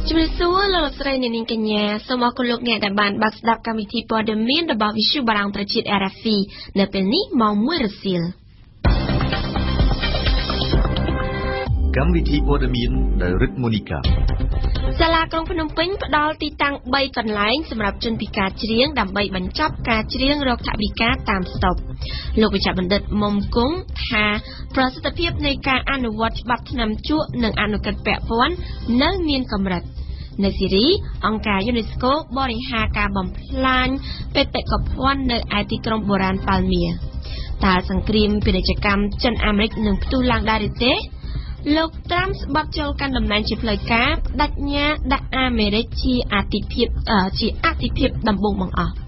ជំរាបសួរលោកស្រីនាងកញ្ញាសូមអរគុណលោកអ្នកដែលបានបើកស្ដាប់កម្មវិធីព័ត៌មានរបស់វិទ្យុបារាំងប្រជាតិ RFI នៅពេលនេះម៉ោង 1 រសៀលកម្មវិធីព័ត៌មានដោយរិទ្ធមូនីកាសាលាក្រុងភ្នំពេញផ្ដល់ទីតាំង3កន្លែងសម្រាប់ជនពិការច្រៀងដើម្បីបញ្ចប់ការច្រៀងរកថវិកាតាមស្តុបលោកវិជ្ជបណ្ឌិតមុំគង់ថាប្រសិទ្ធភាពនៃការអនុវត្តច្បាប់ថ្នាំជក់និងអនុក្រឹត្យពាក់ព័ន្ធនៅមានកម្រិតនៅស៊ីរីអង្គការ UNESCO បរិហារការបំផ្លាញបេតិកភណ្ឌនៅឯទីក្រុងបុរាណប៉ាល់មៀតើសង្គ្រាមពាណិជ្ជកម្មចិនអាមេរិកនឹងផ្ទុះឡើងដែរឬទេលោកត្រាំស្បត់ចូលកាន់តំណែងជាផ្លូវការបដិញ្ញាដាក់អាមេរិកជាអតិភិបដំបូងបង្អស់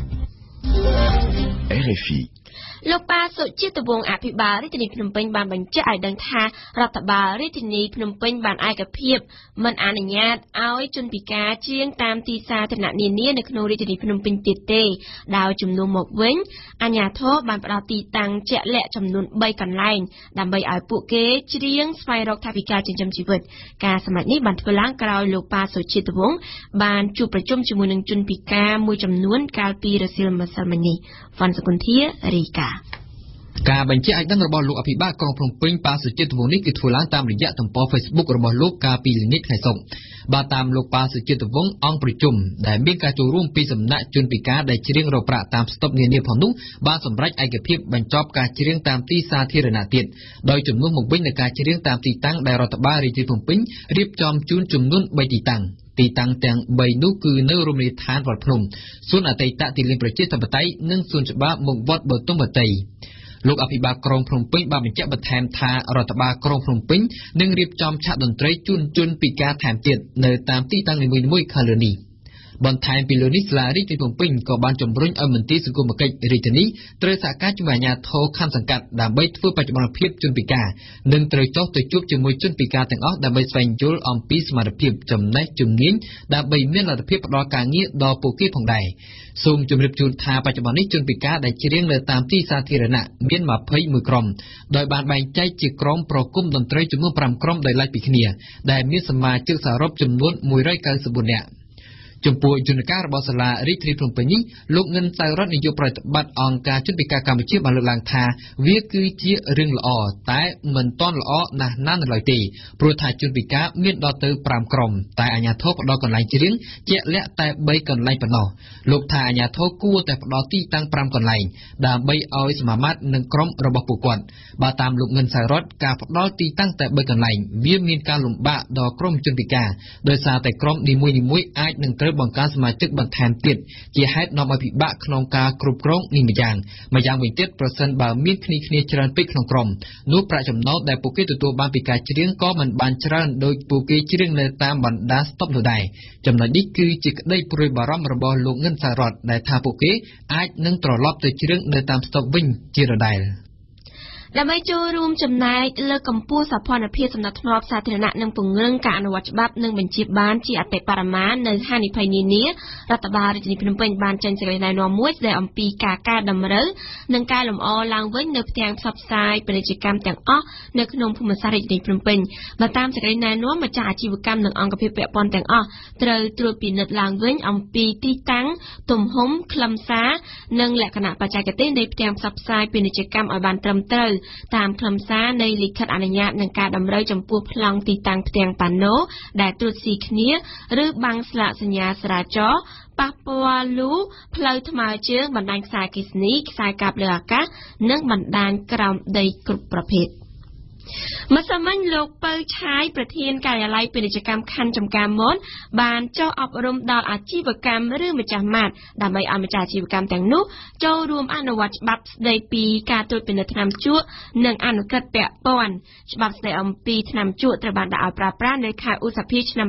RFI លោកប៉ាសុជាតិវង្សអភិបាលរាជធានីភ្នំពេញបានបញ្ជាក់ឲ្យដឹងថារដ្ឋបាលរាជធានីភ្នំពេញបានឯកភាពមិនអនុញ្ញាតឲ្យជនពិការច្រៀងតាមទីសាធារណៈនានានៅក្នុងរាជធានីភ្នំពេញទៀតទេដោយជំនួសមកវិញអាជ្ញាធរបានផ្ដល់ទីតាំងជាក់លាក់ចំនួន3កន្លែងដើម្បីឲ្យពួកគេច្រៀងស្វែងរកថវិកាចិញ្ចឹមជីវិតការសម្រេចនេះបានធ្វើឡើងក្រោយលោកប៉ាសុជាតិវង្សបានជួបប្រជុំជាមួយនឹងជនពិការមួយចំនួនកាលពីរសៀលម្សិលមិញនេះវ៉ាន់សកុនធារីកាការបញ្ជាក់ឲ្យដឹងរបស់លោកអភិបាលក្រុងភ្នំពេញប៉ាសុជាតិវង្សនេះគឺធ្វើឡើងតាមរយៈទំព័រ Facebook របស់លោកកាលពីល្ងាចថ្ងៃសុក្របាទតាមលោកប៉ាសុជាតិវង្សអង្គប្រជុំដែលមានការចូលរួមពីសំណាក់ជនពិការដែលច្រៀងរកប្រាក់តាមស្តុបនានាផងនោះបានសម្រេចឯកភាពបញ្ចប់ការច្រៀងតាមទីសាធារណៈទៀតដោយជំនួសមកវិញនឹងការច្រៀងតាមទីតាំងដែលរដ្ឋបាលរាជធានីភ្នំពេញរៀបចំជូនចំនួន3ទីតាំងទីតាំងទាំង3នោះគឺនៅរមណីយដ្ឋានវត្តភ្នំសួនអតីតទីលានប្រជាធិបតេយ្យនិងសួនច្បារមុខវត្តបទុមវតីលោកអភិបាលក្រុងភ្នំពេញបានបញ្ជាក់បន្ថែមថារដ្ឋបាលក្រុងភ្នំពេញនឹងរៀបចំឆាកតន្ត្រីជូនជនពិការថែមទៀតនៅតាមទីតាំងនីមួយៗខាងលើនេះបន្ថែមពីលើនេះសាលារាជធានីភ្នំពេញក៏បានជំរុញឲ្យមន្ទីរសង្គមគិច្ចរាជធានីត្រូវសហការជាមួយអាជ្ញាធរខណ្ឌសង្កាត់ដើម្បីធ្វើបច្ចុប្បន្នភាពជនពិការនិងត្រូវចុះទៅជួបជាមួយជនពិការទាំងអស់ដើម្បីស្វែងយល់អំពីសមត្ថភាពចំណេះជំនាញដើម្បីមានលទ្ធភាពផ្ដល់ការងារដល់ពួកគេផងដែរសូមជម្រាបជូនថាបច្ចុប្បន្ននេះជនពិការដែលច្រៀងនៅតាមទីសាធារណៈមាន21ក្រុមដោយបានបែងចែកជាក្រុមប្រគំតន្ត្រីចំនួន5ក្រុមដោយឡែកពីគ្នាដែលមានសមាជិកសរុបចំនួន194នាក់ចំពោះយន្តការរបស់សាលារាជធានីភ្នំពេញនេះលោកងិនសៅរតនាយកប្រតិបត្តិអង្គការជនពិការកម្ពុជាបានលើកឡើងថាវាគឺជារឿងល្អតែមិនទាន់ល្អណាស់ណាស់នៅឡើយទេព្រោះថាជនពិការមានដល់ទៅ5ក្រុមតែអាជ្ញាធរផ្ដល់កន្លែងច្រៀងជាក់លាក់តែ3កន្លែងប៉ុណ្ណោះលោកថាអាជ្ញាធរគួរតែផ្ដល់ទីតាំង5កន្លែងដើម្បីឲ្យសមាមាត្រនឹងក្រុមរបស់ពួកគាត់បើតាមលោកងិនសៅរតការផ្ដល់ទីតាំងតែ3កន្លែងវាមានការលំបាកដល់ក្រុមជនពិការដោយសារតែក្រុមនីមួយៗអាចនឹងត្រូវបង្កើនសមាជិកបន្ថែមទៀតជាហេតុនាំឲ្យពិបាកក្នុងការគ្រប់គ្រងនេះម្យ៉ាងវិញទៀតប្រសិនបើមានគ្នាច្រើនពេកក្នុងក្រុមនោះប្រាក់ចំណូលដែលពួកគេទទួលបានពីការច្រៀងក៏មិនបានច្រើនដោយពួកគេច្រៀងនៅតាមបណ្ដាស្តុបនោះដែរចំណុចនេះគឺជាក្តីព្រួយបារម្ភរបស់លោកងិនសៅរតដែលថាពួកគេអាចនឹងត្រឡប់ទៅច្រៀងនៅតាមស្តុបវិញជាដដែលដើម្បីចូលរួមចំណែកលើកកម្ពស់សោភ័ណភាពសំណាក់ធ្នាប់សាធារណៈនិងពង្រឹងការអនុវត្តច្បាប់និងបញ្ជាបានជាអតិបរមានៅហានិភ័យនានារដ្ឋបាលរាជធានីភ្នំពេញបានចេញសេចក្តីណែនាំមួយស្តីអំពីការកែតម្រូវនិងកែលម្អឡើងវិញនៅផ្ទាំងផ្សព្វផ្សាយពាណិជ្ជកម្មទាំងអស់នៅក្នុងភូមិសាស្ត្ររាជធានីភ្នំពេញបើតាមសេចក្តីណែនាំម្ចាស់អាជីវកម្មនិងអង្គភាពពាក់ព័ន្ធទាំងអស់ត្រូវត្រួតពិនិត្យឡើងវិញអំពីទីតាំងទំហំខ្លឹមសារនិងលក្ខណៈបច្ចេកទេសនៃផ្ទាំងផ្សព្វផ្សាយពាណិជ្ជកម្មឲ្យបានត្រឹមត្រូវតាមខ្លឹមសារនៃលិខិតអនុញ្ញាតនិងការតម្រូវចំពោះប្លង់ទីតាំងផ្ទាំងប៉ាណូដែលត្រួតស៊ីគ្នាឬបាំងស្លាកសញ្ញាចរាចរណ៍ប៉ះពាល់លូផ្លូវថ្មើរជើងបណ្ដាញខ្សែអគ្គិសនីខ្សែកាបលើអាកាសនិងបណ្ដាញក្រោមដីគ្រប់ប្រភេទម្សិលមិញលោកពៅឆាយប្រធានការិយាល័យពាណិជ្ជកម្មខណ្ឌចំការមនបានចុះអប់រំដល់អាជីវកម្មឬម្ចាស់ម៉ាតដើម្បីឲ្យម្ចាស់អាជីវកម្មទាំងនោះចូលរួមអនុវត្តច្បាប់ស្តីពីការត្រួតពិនិត្យថ្នាំជក់និងអនុក្រឹត្យពាក់ព័ន្ធច្បាប់ស្តីអំពីថ្នាំជក់ត្រូវបានដាក់ឲ្យប្រើប្រាស់នៅខែឧសភាឆ្នាំ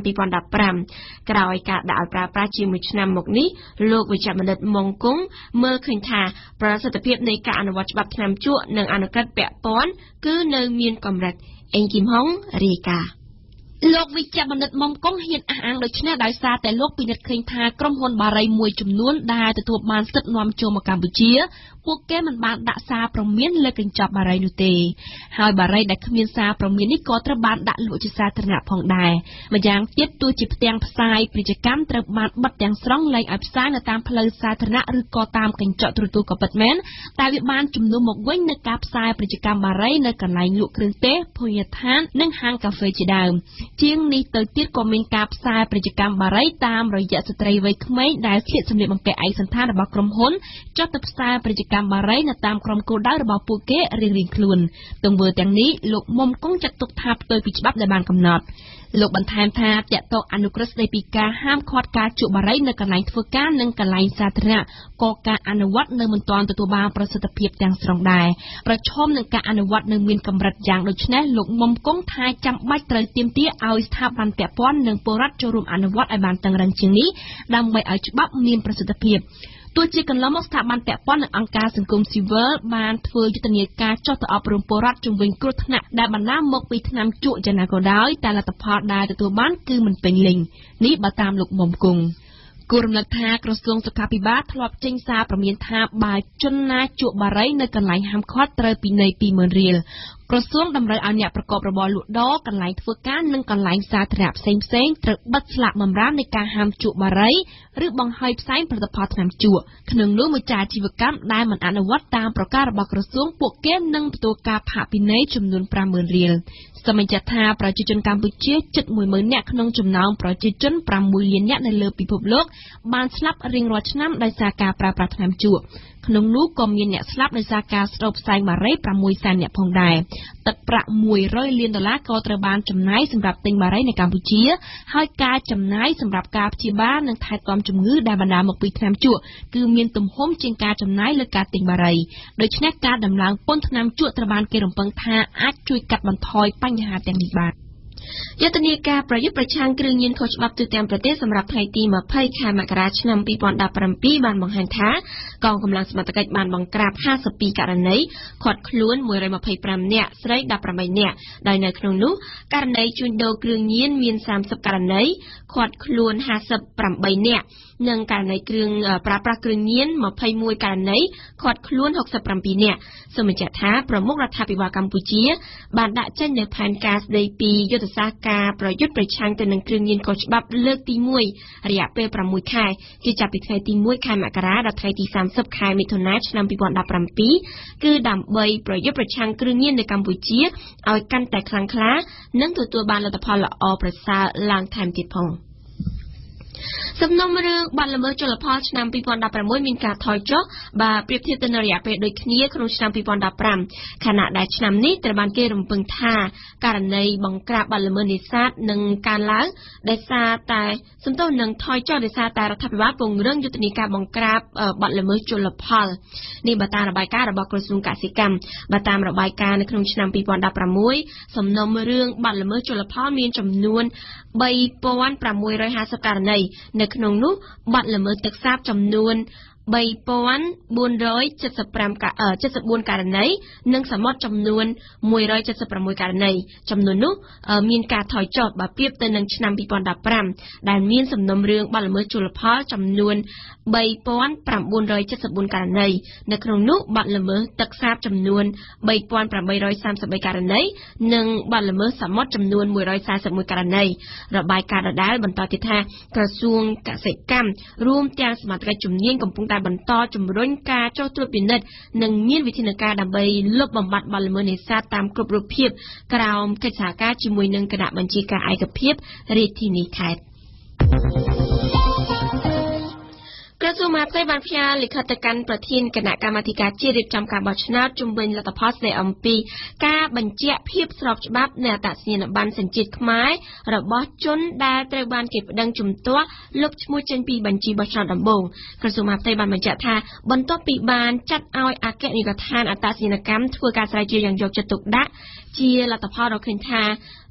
2015ក្រោយការដាក់ឲ្យប្រើប្រាស់ជាមួយឆ្នាំមកនេះលោកវិជ្ជបណ្ឌិតមុងគង់មើលឃើញថាប្រសិទ្ធភាពនៃការអនុវត្តច្បាប់ថ្នាំជក់និងអនុក្រឹត្យពាក់ព័ន្ធគឺនៅមានកម្រិតអេងគីមហុងរាយការណ៍លោកវិជ្ជបណ្ឌិតមុំកុងហ៊ានអះអាងដូចនេះដោយសារតែលោកពិនិត្យឃើញថាក្រុមហ៊ុនបារីមួយចំនួនដែលទទួលបានសិទ្ធិនាំចូលមកកម្ពុជាពួកគេមិនបានដាក់សារព្រមានលើកញ្ចប់បារីនោះទេហើយបារីដែលគ្មានសារព្រមាននេះក៏ត្រូវបានដាក់លក់ជាសាធារណៈផងដែរម្យ៉ាងទៀតទោះជាផ្ទាំងផ្សាយពាណិជ្ជកម្មត្រូវបានបិទទាំងស្រុងលែងឲ្យផ្សាយនៅតាមផ្លូវសាធារណៈឬក៏តាមកញ្ចក់ទូរទស្សន៍ក៏ពិតមែនតែវាបានជំនួសមកវិញនៅការផ្សាយពាណិជ្ជកម្មបារីនៅកន្លែងលក់គ្រឿងទេសភោជនីយដ្ឋាននិងហាងកាហ្វេជាដើមជាងនេះទៅទៀតក៏មានការផ្សាយពាណិជ្ជកម្មបារីតាមរយៈស្ត្រីវ័យក្មេងដែលស្លៀកសម្លៀកបំពាក់ឯកសណ្ឋានរបស់ក្រុមហ៊ុនចុះទៅផ្សាយពាណិជ្ជកម្មបារីនៅតាមក្រុមគោលដៅរបស់ពួកគេរៀងៗខ្លួនទង្វើទាំងនេះលោកមុំកុងចាត់ទុកថាផ្ទុយពីច្បាប់ដែលបានកំណត់លោកបន្ថែមថាតាក់ទងអនុក្រឹត្យស្តីពីការហាមឃាត់ការជក់បារីនៅកន្លែងធ្វើការនិងកន្លែងសាធារណៈក៏ការអនុវត្តនៅមិនទាន់ទទួលបានប្រសិទ្ធភាពទាំងស្រុងដែរប្រឈមនឹងការអនុវត្តនៅមានកម្រិតយ៉ាងដូចនេះលោកមុំកុងថាចាំបាច់ត្រូវទាមទារឲ្យស្ថាប័នពាក់ព័ន្ធនិងពលរដ្ឋចូលរួមអនុវត្តឲ្យបានតឹងរ៉ឹងជាងនេះដើម្បីឲ្យច្បាប់មានប្រសិទ្ធភាពទោះជាកន្លងមកស្ថាប័នពាក់ព័ន្ធនិងអង្គការសង្គមស៊ីវិលបានធ្វើយុទ្ធនាការចុះទៅអប់រំពលរដ្ឋជំវិញគ្រោះថ្នាក់ដែលបណ្ដាលមកពីថ្នាំជក់យ៉ាងណាក៏ដោយតែលទ្ធផលដែលទទួលបានគឺមិនពេញលេញនេះបើតាមលោកមុំគង់គួររំលឹកថាក្រសួងសុខាភិបាលធ្លាប់ចេញសារព្រមានថាបើជនណាជក់បារីនៅកន្លែងហាមឃាត់ត្រូវពិន័យ 20,000 រៀលក្រសួងតម្រូវឲ្យអ្នកប្រកបរបរលក់ដូរកន្លែងធ្វើការនិងកន្លែងសាធារណៈផ្សេងៗត្រូវបិទស្លាកបម្រាមនៃការហាមជក់បារីឬបង្ហើយផ្សែងផលិតផលថ្នាំជក់ក្នុងនោះម្ចាស់អាជីវកម្មដែលមិនអនុវត្តតាមប្រកាសរបស់ក្រសួងពួកគេនឹងទទួលការផាកពិន័យចំនួន 50,000 រៀលសមត្ថថាប្រជាជនកម្ពុជាជិត 10,000 នាក់ក្នុងចំណោមប្រជាជន 6 លាននាក់នៅលើពិភពលោកបានស្លាប់រៀងរាល់ឆ្នាំដោយសារការប្រើប្រាស់ថ្នាំជក់ក្នុងនោះក៏មានអ្នកស្លាប់ដោយសារការស្រូបផ្សែងបារី 600,000 នាក់ផងដែរទឹកប្រាក់ 100 លានដុល្លារក៏ត្រូវបានចំណាយសម្រាប់ទិញបារីនៅកម្ពុជាហើយការចំណាយសម្រាប់ការព្យាបាលនិងថែទាំជំងឺដែលបណ្ដាលមកពីថ្នាំជក់គឺមានទំហំជាងការចំណាយលើការទិញបារីដូច្នេះការដំឡើងពន្ធថ្នាំជក់ត្រូវបានគេរំពឹងថាអាចជួយកាត់បន្ថយបញ្ហាទាំងនេះបានយុទ្ធនាការប្រយុទ្ធប្រឆាំងគ្រឿងញៀនខុសច្បាប់ទូទាំងប្រទេសសម្រាប់ថ្ងៃទី 20 ខែមករាឆ្នាំ 2017 បានបង្ហាញថាកងកម្លាំងសមត្ថកិច្ចបានបង្ក្រាប 52 ករណីឃាត់ខ្លួន 125 នាក់ស្រី 18 នាក់ដោយនៅក្នុងនោះករណីជួញដូរគ្រឿងញៀនមាន 30 ករណីឃាត់ខ្លួន 58 នាក់និងករណីគ្រឿងប្រើប្រាស់គ្រឿងញៀន 21 ករណីឃាត់ខ្លួន 67 នាក់សូមបញ្ជាក់ថាប្រមុខរដ្ឋាភិបាលកម្ពុជាបានដាក់ចេញនូវផែនការស្តីពីយុទ្ធសាស្ត្រការប្រយុទ្ធប្រឆាំងទៅនឹងគ្រឿងញៀនខុសច្បាប់លើកទី 1 រយៈពេល 6 ខែគឺចាប់ពីថ្ងៃទី 1 ខែមករាដល់ថ្ងៃទី 30 ខែមិថុនាឆ្នាំ 2017 គឺដើម្បីប្រយុទ្ធប្រឆាំងគ្រឿងញៀននៅកម្ពុជាឲ្យកាន់តែខ្លាំងក្លានិងទទួលបានលទ្ធផលល្អប្រសើរឡើងថែមទៀតផងសំណុំរឿងបាត់ល្មើសជលផលឆ្នាំ 2016 មានការថយចុះបើប្រៀបធៀបទៅនឹងរយៈពេលដូចគ្នាក្នុងឆ្នាំ 2015 ខណៈដែលឆ្នាំនេះត្រូវបានគេរំពឹងថាករណីបង្ក្រាបបាត់ល្មើសនេសាទនឹងកើនឡើងដោយសារតែសំទោសនឹងថយចុះដោយសារតែរដ្ឋាភិបាលពង្រឹងយុទ្ធនាការបង្ក្រាបបាត់ល្មើសជលផលនេះបើតាមរបាយការណ៍របស់ក្រសួងកសិកម្មបើតាមរបាយការណ៍នៅក្នុងឆ្នាំ 2016 សំណុំរឿងបាត់ល្មើសជលផលមានចំនួន 3,650 ករណីនៅក្នុងនោះបាត់ល្មើសទឹកសាបចំនួន 3,474 ករណីនិងសមុទ្រចំនួន 176 ករណីចំនួននោះមានការថយចុះបើប្រៀបទៅនឹងឆ្នាំ 2015 ដែលមានសំណុំរឿងបាត់ល្មើសជលផលចំនួន 3,974 ករណីនៅក្នុងនោះបាត់ល្មើសទឹកសាបចំនួន 3,833 ករណីនិងបាត់ល្មើសសមុទ្រចំនួន 141 ករណីរបាយការណ៍ដដែលបន្តទៀតថាក្រសួងកសិកម្មរួមទាំងសមាជិកជំនាញកំពុងតែបន្តជំរុញការចុះត្រួតពិនិត្យនិងមានវិធានការដើម្បីលុបបំបាត់បាត់ល្មើសនេសាទតាមគ្រប់រូបភាពក្រោមកិច្ចសហការជាមួយនឹងគណៈបញ្ជាការឯកភាពរាជធានីខេត្តក្រសួងមហាផ្ទៃបានផ្ញើលិខិតទៅកាន់ប្រធានគណៈកម្មាធិការជាតិរៀបចំការបោះឆ្នោតជំវិញលទ្ធផលស្តីអំពីការបញ្ជាក់ភាពស្របច្បាប់នៃអត្តសញ្ញាណប័ណ្ណសញ្ជាតិខ្មែររបស់ជនដែលត្រូវបានគេប្តឹងជំទាស់លុបឈ្មោះចេញពីបញ្ជីបោះឆ្នោតដំបូងក្រសួងមហាផ្ទៃបានបញ្ជាក់ថាបន្ទាប់ពីបានចាត់ឲ្យអគ្គនាយកដ្ឋានអត្តសញ្ញាណកម្មធ្វើការស្រាវជ្រាវយ៉ាងយកចិត្តទុកដាក់ជាលទ្ធផលរកឃើញថា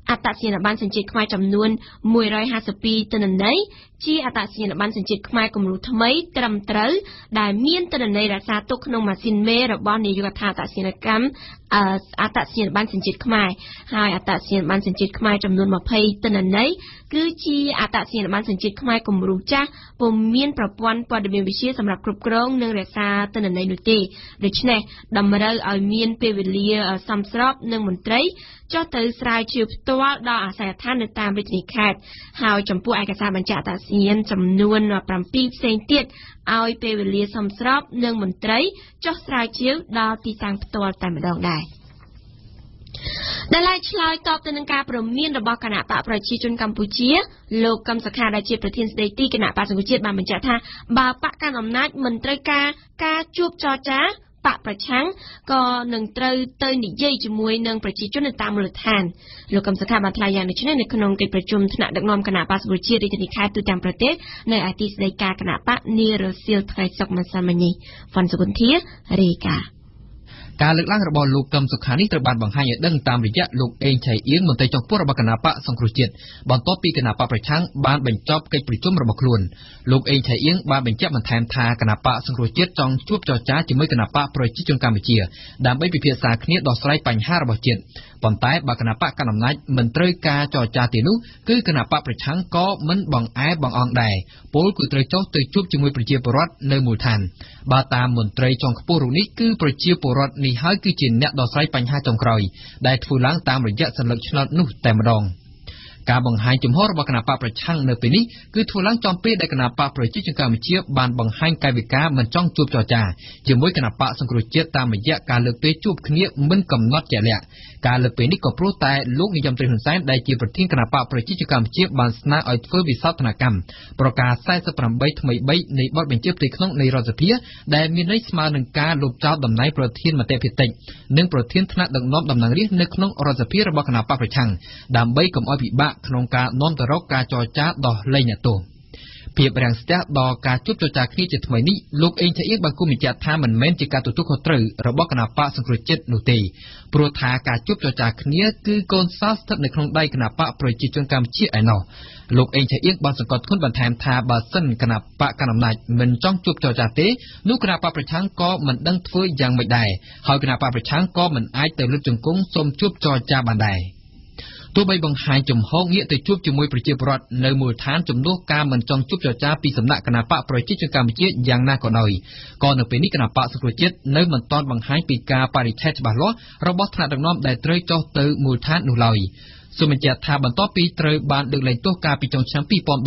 អត្តសញ្ញាណប័ណ្ណសញ្ជាតិខ្មែរចំនួន152ទិន្នន័យជាអត្តសញ្ញាណប័ណ្ណសញ្ជាតិខ្មែរគំរូថ្មីត្រឹមត្រូវដែលមានទិន្នន័យរក្សាទុកក្នុងម៉ាស៊ីនមេរបស់នាយកដ្ឋានអត្តសញ្ញាណកម្មអត្តសញ្ញាណប័ណ្ណសញ្ជាតិខ្មែរហើយអត្តសញ្ញាណប័ណ្ណសញ្ជាតិខ្មែរចំនួន20ទិន្នន័យគឺជាអត្តសញ្ញាណប័ណ្ណសញ្ជាតិខ្មែរគំរូចាស់ពុំមានប្រព័ន្ធព័ត៌មានវិទ្យាសម្រាប់គ្រប់គ្រងនិងរក្សាទិន្នន័យនោះទេដូច្នេះតម្រូវឲ្យមានពេលវេលាសមស្របនឹងមន្ត្រីចុះទៅស្រាវជ្រាវផ្ទាល់ដល់អាសយដ្ឋាននៅតាមរាជធានីខេត្តហើយចំពោះឯកសារបញ្ជាក់អត្តសញ្ញាណចំនួន7ផ្សេងទៀតឲ្យពេលវេលាសមស្របនឹងមន្ត្រីចុះស្រាវជ្រាវដល់ទីតាំងផ្ទាល់តែម្ដងដែរដែលឆ្លើយតបទៅនឹងការព្រមានរបស់គណៈបកប្រជាជនកម្ពុជាលោកកឹមសុខាដែលជាប្រធានស្ដីទីគណៈបកសង្គ្រោះជាតិបានបញ្ជាក់ថាបើបកកាន់អំណាចមិនត្រូវការជួបចរចាបកប្រឆាំងក៏នឹងត្រូវទៅនិយាយជាមួយនឹងប្រជាជននៅតាមមូលដ្ឋានលោកកឹមសុខាបានថ្លែងយ៉ាងនេះនៅក្នុងកិច្ចប្រជុំថ្នាក់ដឹកនាំគណៈបកសង្គ្រោះជាតិរាជធានីខេត្តទូទាំងប្រទេសនៅឯទីស្តីការគណៈបកនារសៀលថ្ងៃសុក្រម្សិលមិញនេះវ៉ាន់សុគន្ធារាយការណ៍ការលើកឡើងរបស់លោកកឹមសុខានេះត្រូវបានបង្ហាញឲ្យដឹងតាមរយៈលោកអេងឆៃអៀងមន្ត្រីជាន់ខ្ពស់របស់គណៈបកសង្គ្រោះជាតិបន្ទាប់ពីគណៈបកប្រឆាំងបានបញ្ចប់កិច្ចប្រជុំរបស់ខ្លួនលោកអេងឆៃអៀងបានបញ្ជាក់បន្ថែមថាគណៈបកសង្គ្រោះជាតិចង់ជួបចរចាជាមួយគណៈបកប្រជាជនកម្ពុជាដើម្បីពិភាក្សាគ្នាដោះស្រាយបញ្ហារបស់ជាតិប៉ុន្តែបើគណៈបកកណ្ដាលអំណាចមិនត្រូវការចរចាទេនោះគឺគណៈបកប្រឆាំងក៏មិនបង្អែបង្អង់ដែរពលគឺត្រូវចុះទៅជួបជាមួយប្រជាពលរដ្ឋនៅមូលដ្ឋានបើតាមមន្ត្រីជាន់ខ្ពស់រូបនេះគឺប្រជាពលរដ្ឋនេះហើយគឺជាអ្នកដោះស្រាយបញ្ហាចុងក្រោយដែលធ្វើឡើងតាមរយៈសញ្ញាឆ្នោតនោះតែម្ដងការបង្ហាញជំហររបស់គណៈបកប្រឆាំងនៅពេលនេះគឺធ្វើឡើងចំពេលដែលគណៈបកប្រជាជនកម្ពុជាបានបង្ហាញកាយវិការមិនចង់ជួបចរចាជាមួយគណៈបកសង្គ្រោះជាតិតាមរយៈការលើកពេលជួបគ្នាមិនកំណត់ជាក់លាក់ការលើកពេលនេះក៏ព្រោះតែលោកនាយរដ្ឋមន្ត្រីហ៊ុនសែនដែលជាប្រធានគណៈបកប្រជាជនកម្ពុជាបានស្នើឲ្យធ្វើវិសោធនកម្មប្រការ48ថ្មី3នៃបទបញ្ជាផ្ទៃក្នុងនៃរដ្ឋសភាដែលមានន័យស្មើនឹងការលុបចោលតំណែងប្រធានមតិភិតិចនិងប្រធានថ្នាក់ដឹកនាំតំណាងរាស្ត្រនៅក្នុងរដ្ឋសភារបស់គណៈបកប្រឆាំងដើម្បីកុំឲ្យពិបាកក្នុងការនាំទៅរកការចរចាដោះលែងអ្នកទោសភាពរាំងស្ទះដល់ការជួបចរចាគ្នាជាថ្មីនេះលោកអេងឆៃអៀងបានគុំបញ្ជាក់ថាមិនមែនជាការទទួលខុសត្រូវរបស់គណៈបកសង្គ្រោះជាតិនោះទេព្រោះថាការជួបចរចាគ្នាគឺកូនសោស្ថិតនៅក្នុងដៃគណៈបកប្រជាជនកម្ពុជាឯណោះលោកអេងឆៃអៀងបានសង្កត់ធ្ងន់បន្ថែមថាបើសិនគណៈបកកណ្ដាលអំណាចមិនចង់ជួបចរចាទេនោះគណៈបកប្រឆាំងក៏មិនដឹងធ្វើយ៉ាងម៉េចដែរហើយគណៈបកប្រឆាំងក៏មិនអាចទៅលើកជង្គង់សូមជួបចរចាបានដែរទោះបីបង្ហាញចំហងាកទៅជួបជាមួយប្រជាពលរដ្ឋនៅមូលដ្ឋានជំនួសការមិនចង់ជួបចរចាពីសំណាក់គណៈបកប្រជាជនកម្ពុជាយ៉ាងណាក៏ដោយក៏នៅពេលនេះគណៈបកសង្គ្រោះជាតិនៅមិនទាន់បង្ហាញពីការបរិច្ឆេទច្បាស់លាស់របស់ថ្នាក់ដឹកនាំដែលត្រូវចុះទៅមូលដ្ឋាននោះឡើយសូមបញ្ជាក់ថាបន្ទាប់ពីត្រូវបានលើកលែងទោសកាលពីចុងឆ្នាំ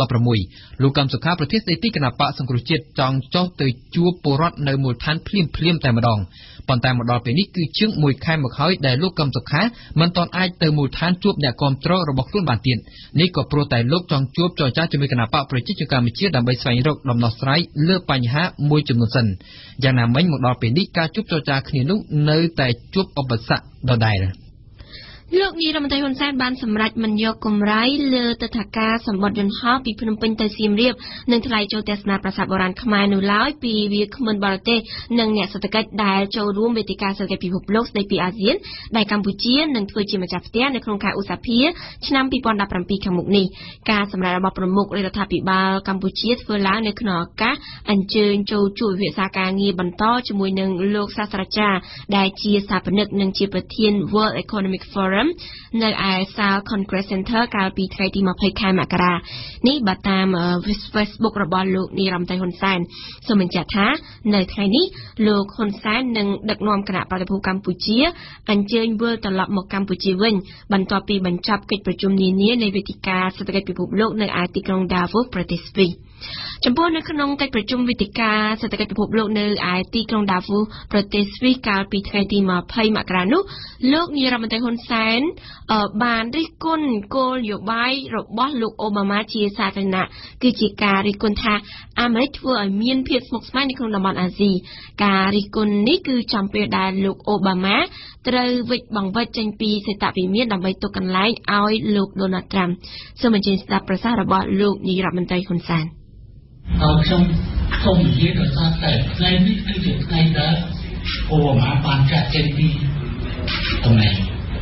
2016លោកកឹមសុខាប្រធានស្ដីទីគណៈបកសង្គ្រោះជាតិចង់ចុះទៅជួបពលរដ្ឋនៅមូលដ្ឋានភ្លាមតែម្ដងប៉ុន្តែមកដល់ពេលនេះគឺជាង1ខែមកហើយដែលលោកកឹមសុខាមិនទាន់អាចទៅមូលដ្ឋានជួបអ្នកគាំទ្ររបស់ខ្លួនបានទៀតនេះក៏ព្រោះតែលោកចង់ជួបចរចាជាមួយគណៈបកប្រជាជនកម្ពុជាដើម្បីស្វែងរកដំណោះស្រាយលើបញ្ហាមួយចំនួនសិនយ៉ាងណាមិញមកដល់ពេលនេះការជួបចរចាគ្នានោះនៅតែជួបឧបសគ្គដដែលលោកនាយរដ្ឋមន្ត្រីហ៊ុនសែនបានសម្រេចមិនយកកម្រៃលើទិដ្ឋាការសម្បត្តិយន្តហោះពីភ្នំពេញទៅសៀមរាបនិងថ្លៃចូលទស្សនាប្រាសាទបុរាណខ្មែរនោះឡើយពីវាគ្មិនបរទេសនិងអ្នកសេដ្ឋកិច្ចដែលចូលរួមវេទិកាសេដ្ឋកិច្ចពិភពលោកស្ដីពីអាស៊ានដែលកម្ពុជានឹងធ្វើជាម្ចាស់ផ្ទះនៅក្នុងខែឧសភាឆ្នាំ2017ខាងមុខនេះការសម្រេចរបស់ប្រមុខរដ្ឋាភិបាលកម្ពុជាធ្វើឡើងនៅក្នុងឱកាសអញ្ជើញចូលជួបវិភាសាការងារបន្តជាមួយនឹងលោកសាស្ត្រាចារ្យដែលជាស្ថាបនិកនិងជាប្រធាន World Economic Forum នៅឯសាល Congress Center កាលពីថ្ងៃទី20ខែមករានេះបើតាម Facebook របស់លោកនាយរដ្ឋមន្ត្រីហ៊ុនសែនសូមបញ្ជាក់ថានៅថ្ងៃនេះលោកហ៊ុនសែននឹងដឹកនាំគណៈប្រតិភូកម្ពុជាអញ្ជើញវិលត្រឡប់មកកម្ពុជាវិញបន្ទាប់ពីបញ្ចប់កិច្ចប្រជុំនានានៃវេទិកាសេដ្ឋកិច្ចពិភពលោកនៅឯទីក្រុង Davos ប្រទេសស្វីសចំពោះនៅក្នុងកិច្ចប្រជុំវេទិកាសេដ្ឋកិច្ចពិភពលោកនៅឯទីក្រុង Davos ប្រទេសស្វីសកាលពីថ្ងៃទី20មករានោះលោកនាយរដ្ឋមន្ត្រីហ៊ុនសែនបានរិះគន់គោលនយោបាយរបស់លោកអូបាម៉ាជាសាធារណៈគឺជាការរិះគន់ថាអាមេរិកធ្វើឲ្យមានភាពស្មុគស្មាញនៅក្នុងតំបន់អាស៊ីការរិះគន់នេះគឺចំពេលដែលលោកអូបាម៉ាត្រូវវិច្ចបង្វិចចេញពីសេតវិមានដើម្បីទុកកន្លែងឲ្យលោកដូណាល់ត្រាំសូមអញ្ជើញស្ដាប់ប្រសាសន៍របស់លោកនាយរដ្ឋមន្ត្រីហ៊ុនសែនខ្ញុំសូមនិយាយដោយសារតែថ្ងៃនេះគឺជាថ្ងៃដែលអូបាម៉ាបានចាក់ចេញពីតំណែង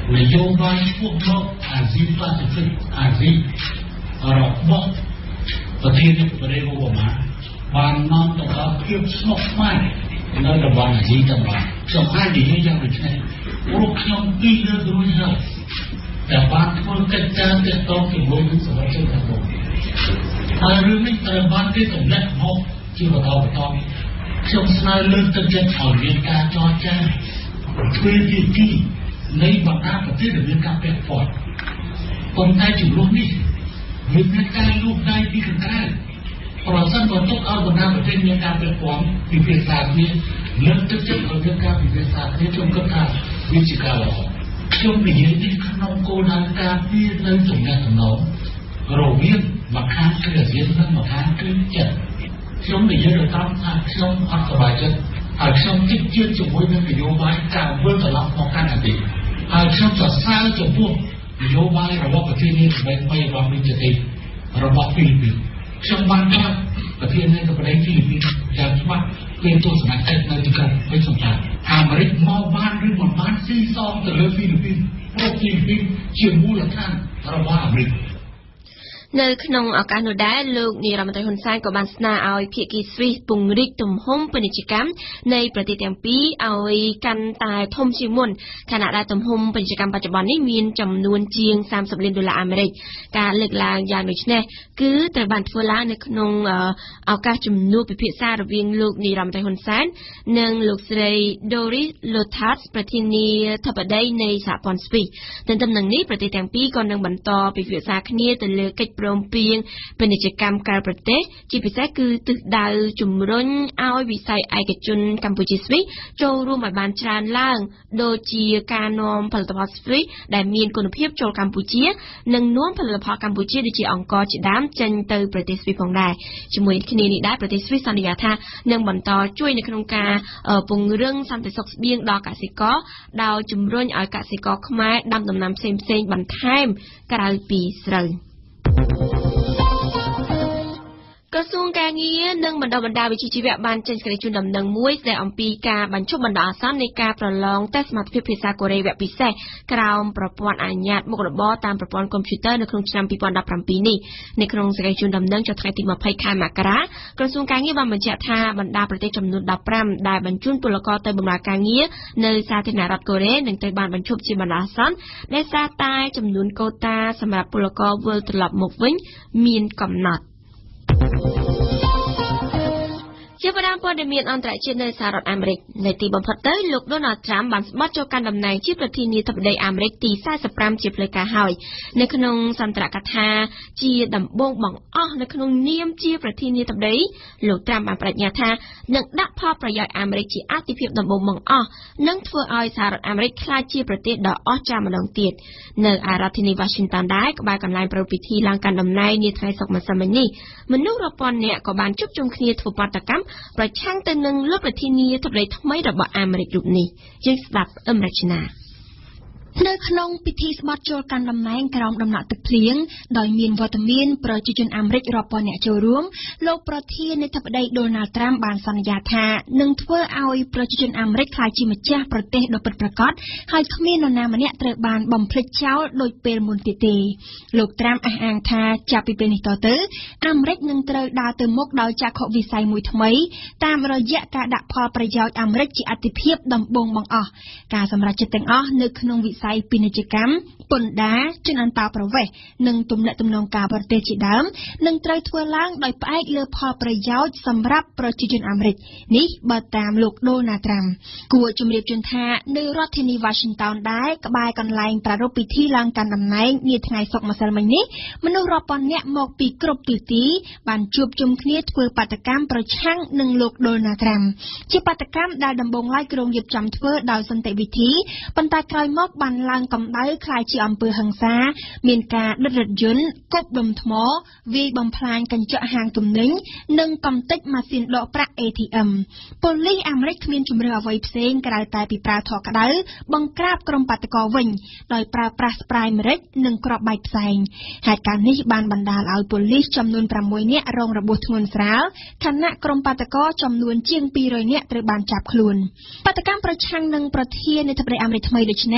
นโยบายพวกโลกอาเซียนแปซิฟิกอาเซียนเราบอกประเทศนี้ประเทศโอบามาบางน้องต้องการเพียบสมบูรณ์ในระบบอาเซียนต่างๆสมัยนี้ยังไม่ใช่รูปยงปีละดูนะแต่บางคนก็จะต้องเก็บไว้ในสมองทั้งหมดถ้าเรื่องนี้แต่บางที่ต้องเล่นหกที่เราต้องช่วงสมัยเรื่องตั้งแต่ถอนเรียนการจอแจ้งช่วยดีที่ในบางประเทศเรื่องการแปลฟอร์ดคนไทยจุดลูกนี่หรือในการลูกได้ที่กันได้เพราะสั้นวันต้องเอาบางประเทศมีการแปลฟอร์ดพิเศษศาสตร์นี้เรื่องตั้งแต่เรื่องการพิเศษศาสตร์นี้จนกระทั่งวิจิกาลช่วงนี้ที่ขนมโกดังการที่ในสมัยขนมเราเรียนมาค้างเกลือเสียทั้งมาค้างเกลือเจ็ดช่วงนี้เราต้องช่วงอัศบายจัดช่วงที่เชื่อจมูกเป็นนโยบายการเพื่อตลาดของการอดีตช่วงจัดสร้างจมูกนโยบายระบบประเทศนี้ไม่วางวิจารณ์ระบบฟิลิปปินส์ช่วงบางประเทศนี้ก็ประเทศฟิลิปปินส์จะมาเป็นตัวสมัยเอ็ดในที่การไม่สนใจอเมริกมองบ้านหรือมองบ้านซีซองแต่เลือกฟิลิปปินส์เพราะฟิลิปปินส์เชื่อมูลค่าระบบอเมริกในขนมอาการหนูได้ลูกนี่เรามาแต่คนสร้างกับบันสนาเอาเพียกีสวีปุ่งริกตุ่มห้มเป็นกิจกรรมในประเทศต่างปีเอากันตายทมชิมุนขณะได้ตุ่มห้มเป็นกิจกรรมปัจจุบันนี้มีจำนวนเจียง$30 อเมริกการเลือกลางอย่างหนึ่งแน่คือแต่บันทัวร์ละในขนมเอาการจำนวนไปพิจารณาระเวียงลูกนี่เรามาแต่คนสร้างหนึ่งลูกเซโดริโลทัสประเทศนี้ทับได้ในสหปอนสปีแต่ตำแหน่งนี้ประเทศต่างปีก่อนนังบรรทอไปพิจารณาคณีแต่เลือกรวมเพียงเป็นกิจกรรมการประเทศที่พิเศษคือตึกดาวจุ่มร้อนเอาวิสัยไอกจุนกัมพูชีสวีโจรวมบานชานล่างโดยจีการนอมผลิตภัณฑ์สวีได้มีคุณภาพโจกัมพูชีหนึ่งน้อมผลิตภัณฑ์กัมพูชีได้จีองกอจีดามจันเตอร์ประเทศสวีของได้จมวยคณีนี้ได้ประเทศสวีสัญญาท่าหนึ่งบรรทอช่วยในโครงการปุ่งเรื่องสันติสุขเบียงดอกกสิกรดาวจุ่มร้อนเอากสิกรขมายดำดำน้ำเซมบันทายกระไรปีเสริกระทรวงการเงินนึ่งบรรดาวิชีวะบานเจนกระจุนดำเนินมวยแต่อปีกาบรรจุบรรดาซ้ำในการประลองแต่สมาธิพิเศษโกเรแบบพิเศษกล่าวประปวนอาญาตมกระบอตามประปวนคอมพิวเตอร์ในโครงการปีปอนดับปีนี้ในโครงการจุนดำเนินจะไทยติมาภัยคายมากระกระทรวงการเงินบรรจุท่าบรรดาประเทศจำนวนดับพร่ำได้บรรจุปุลกรเตยบรรดาการเงินในสาธารณรัฐโกเรหนึ่งเตยบานบรรจุชีบรรดาซ้ำในซาตายจำนวนโกตาสำหรับปุลกรเวิร์ตลับหมกวิ่งมีนกำหนดเจ้าประดามพอดเมียนอันตรายเช่นในสหรัฐอเมริกในตีบอมพัตเตอร์ลูกโดนัลด์ทรัมป์บันบัดโจกันดำแหน่งที่ประธานาธิบดีอเมริกตีซ่าสปรัมเจ็บเลยกาหอยในขนมสันตรกถาจีดำบงบังอ้อในขนมเนียมจีประธานาธิบดีลูกทรัมป์บันปรัชญาธาหนึ่งดักพ่อประโยชน์อเมริกจีอาติเพียบดำบงบังอ้อนั่งทัวร์ออยสหรัฐอเมริกคลาจีประเทศดอกอ้อจามาลองเตียดในอารัฐนิวอชิงตันได้กับบายกันไลน์ประพิธีลางการดำแหน่งในไทยสกมาสมัยนี้มนุษย์รปอนเนี่ยกับบานจุบจงคณีถูกปฏิกรรมประช่างหนึ่งลูกประเทศนี้ทำไรทำไมระบบอเมริกรูปนี้ยังสลับรัชนาในขนมพิธีสมัติโจรการดำแหน่งกรอมดำหนักตึกเพลียงโดยมีนวัตมินประชาชนอเมริกรอปอนเนี่ยโจรวมโลกประเทศในทับได้โดนัลด์ทรัมป์บานสัญญาธาหนึ่งทั่วเอาประชาชนอเมริกคลายจิมเจ้าประเทศโดยประกอบให้ขมิ้นนนามันเนี่ยเตะบานบ่มเพลเช้าโดยเป็นมุนติเตโลกทรัมป์อ่างธาจับไปเป็นต่อเตออเมริกหนึ่งเตะดาวเติมมกดาวจากขวิสัยมวยทำไมตามระยะการดักพอประโยชน์อเมริกจีอัติเพียบดำบงบังการสำหรับจิตแต่งในขนมวิสัยปินจิกรรมปนดาจนอันตาประเวหนึ่งตุ่มเละตุ่มนองกาประเทศจีดามหนึ่งไตรทัวล่างโดยป้ายเลือพอประโยชน์สำหรับประชาชนอเมริกนี้บัดตามลูกโดนัลด์ทรัมป์กัวจุมเรียบจนท่าในรัฐนิวอชิงตันได้กบายกันไลน์ประรบปีที่ลางการดำเนินเงียบไงสกมาสมัยนี้มนุษย์รปอนเนี่ยมอกปีกรบตีตีบานจูบจุมเคลียทัวปฏิกรรมประช่างหนึ่งลูกโดนัลด์ทรัมป์ที่ปฏิกรรมได้ดำบงไล่กรงหยิบจำทัวดาวสันติวิธีปันตากลายมอกบันลางกำได้คลายจีอำเภอหังซาเมียนกาดัดรถยนต์กบดมทมอวีบำพลานกันเจาะหางตุ่มนิ้งหนึ่งกำติดมาสินดอกประATMปลีอเมริกเมียนจุมเรือไว้เพลงกระไรตายปีปลาถอกกระไดบังกราบกรมปฏิกรวิ่งโดยปลาปลาสปรายเมริกหนึ่งกรอบใบแสงเหตุการณ์นี้บานบรรดาเอาปลีจำนวนประมวยเนี่ยรองระบุทงนสาวคณะกรมปฏิกรจำนวนเจียงปีเลยเนี่ยตระบานจับคลุนปฏิกรรมประชังหนึ่งประเทศในทะเลอเมริกทำไมโดยเฉพาะจัง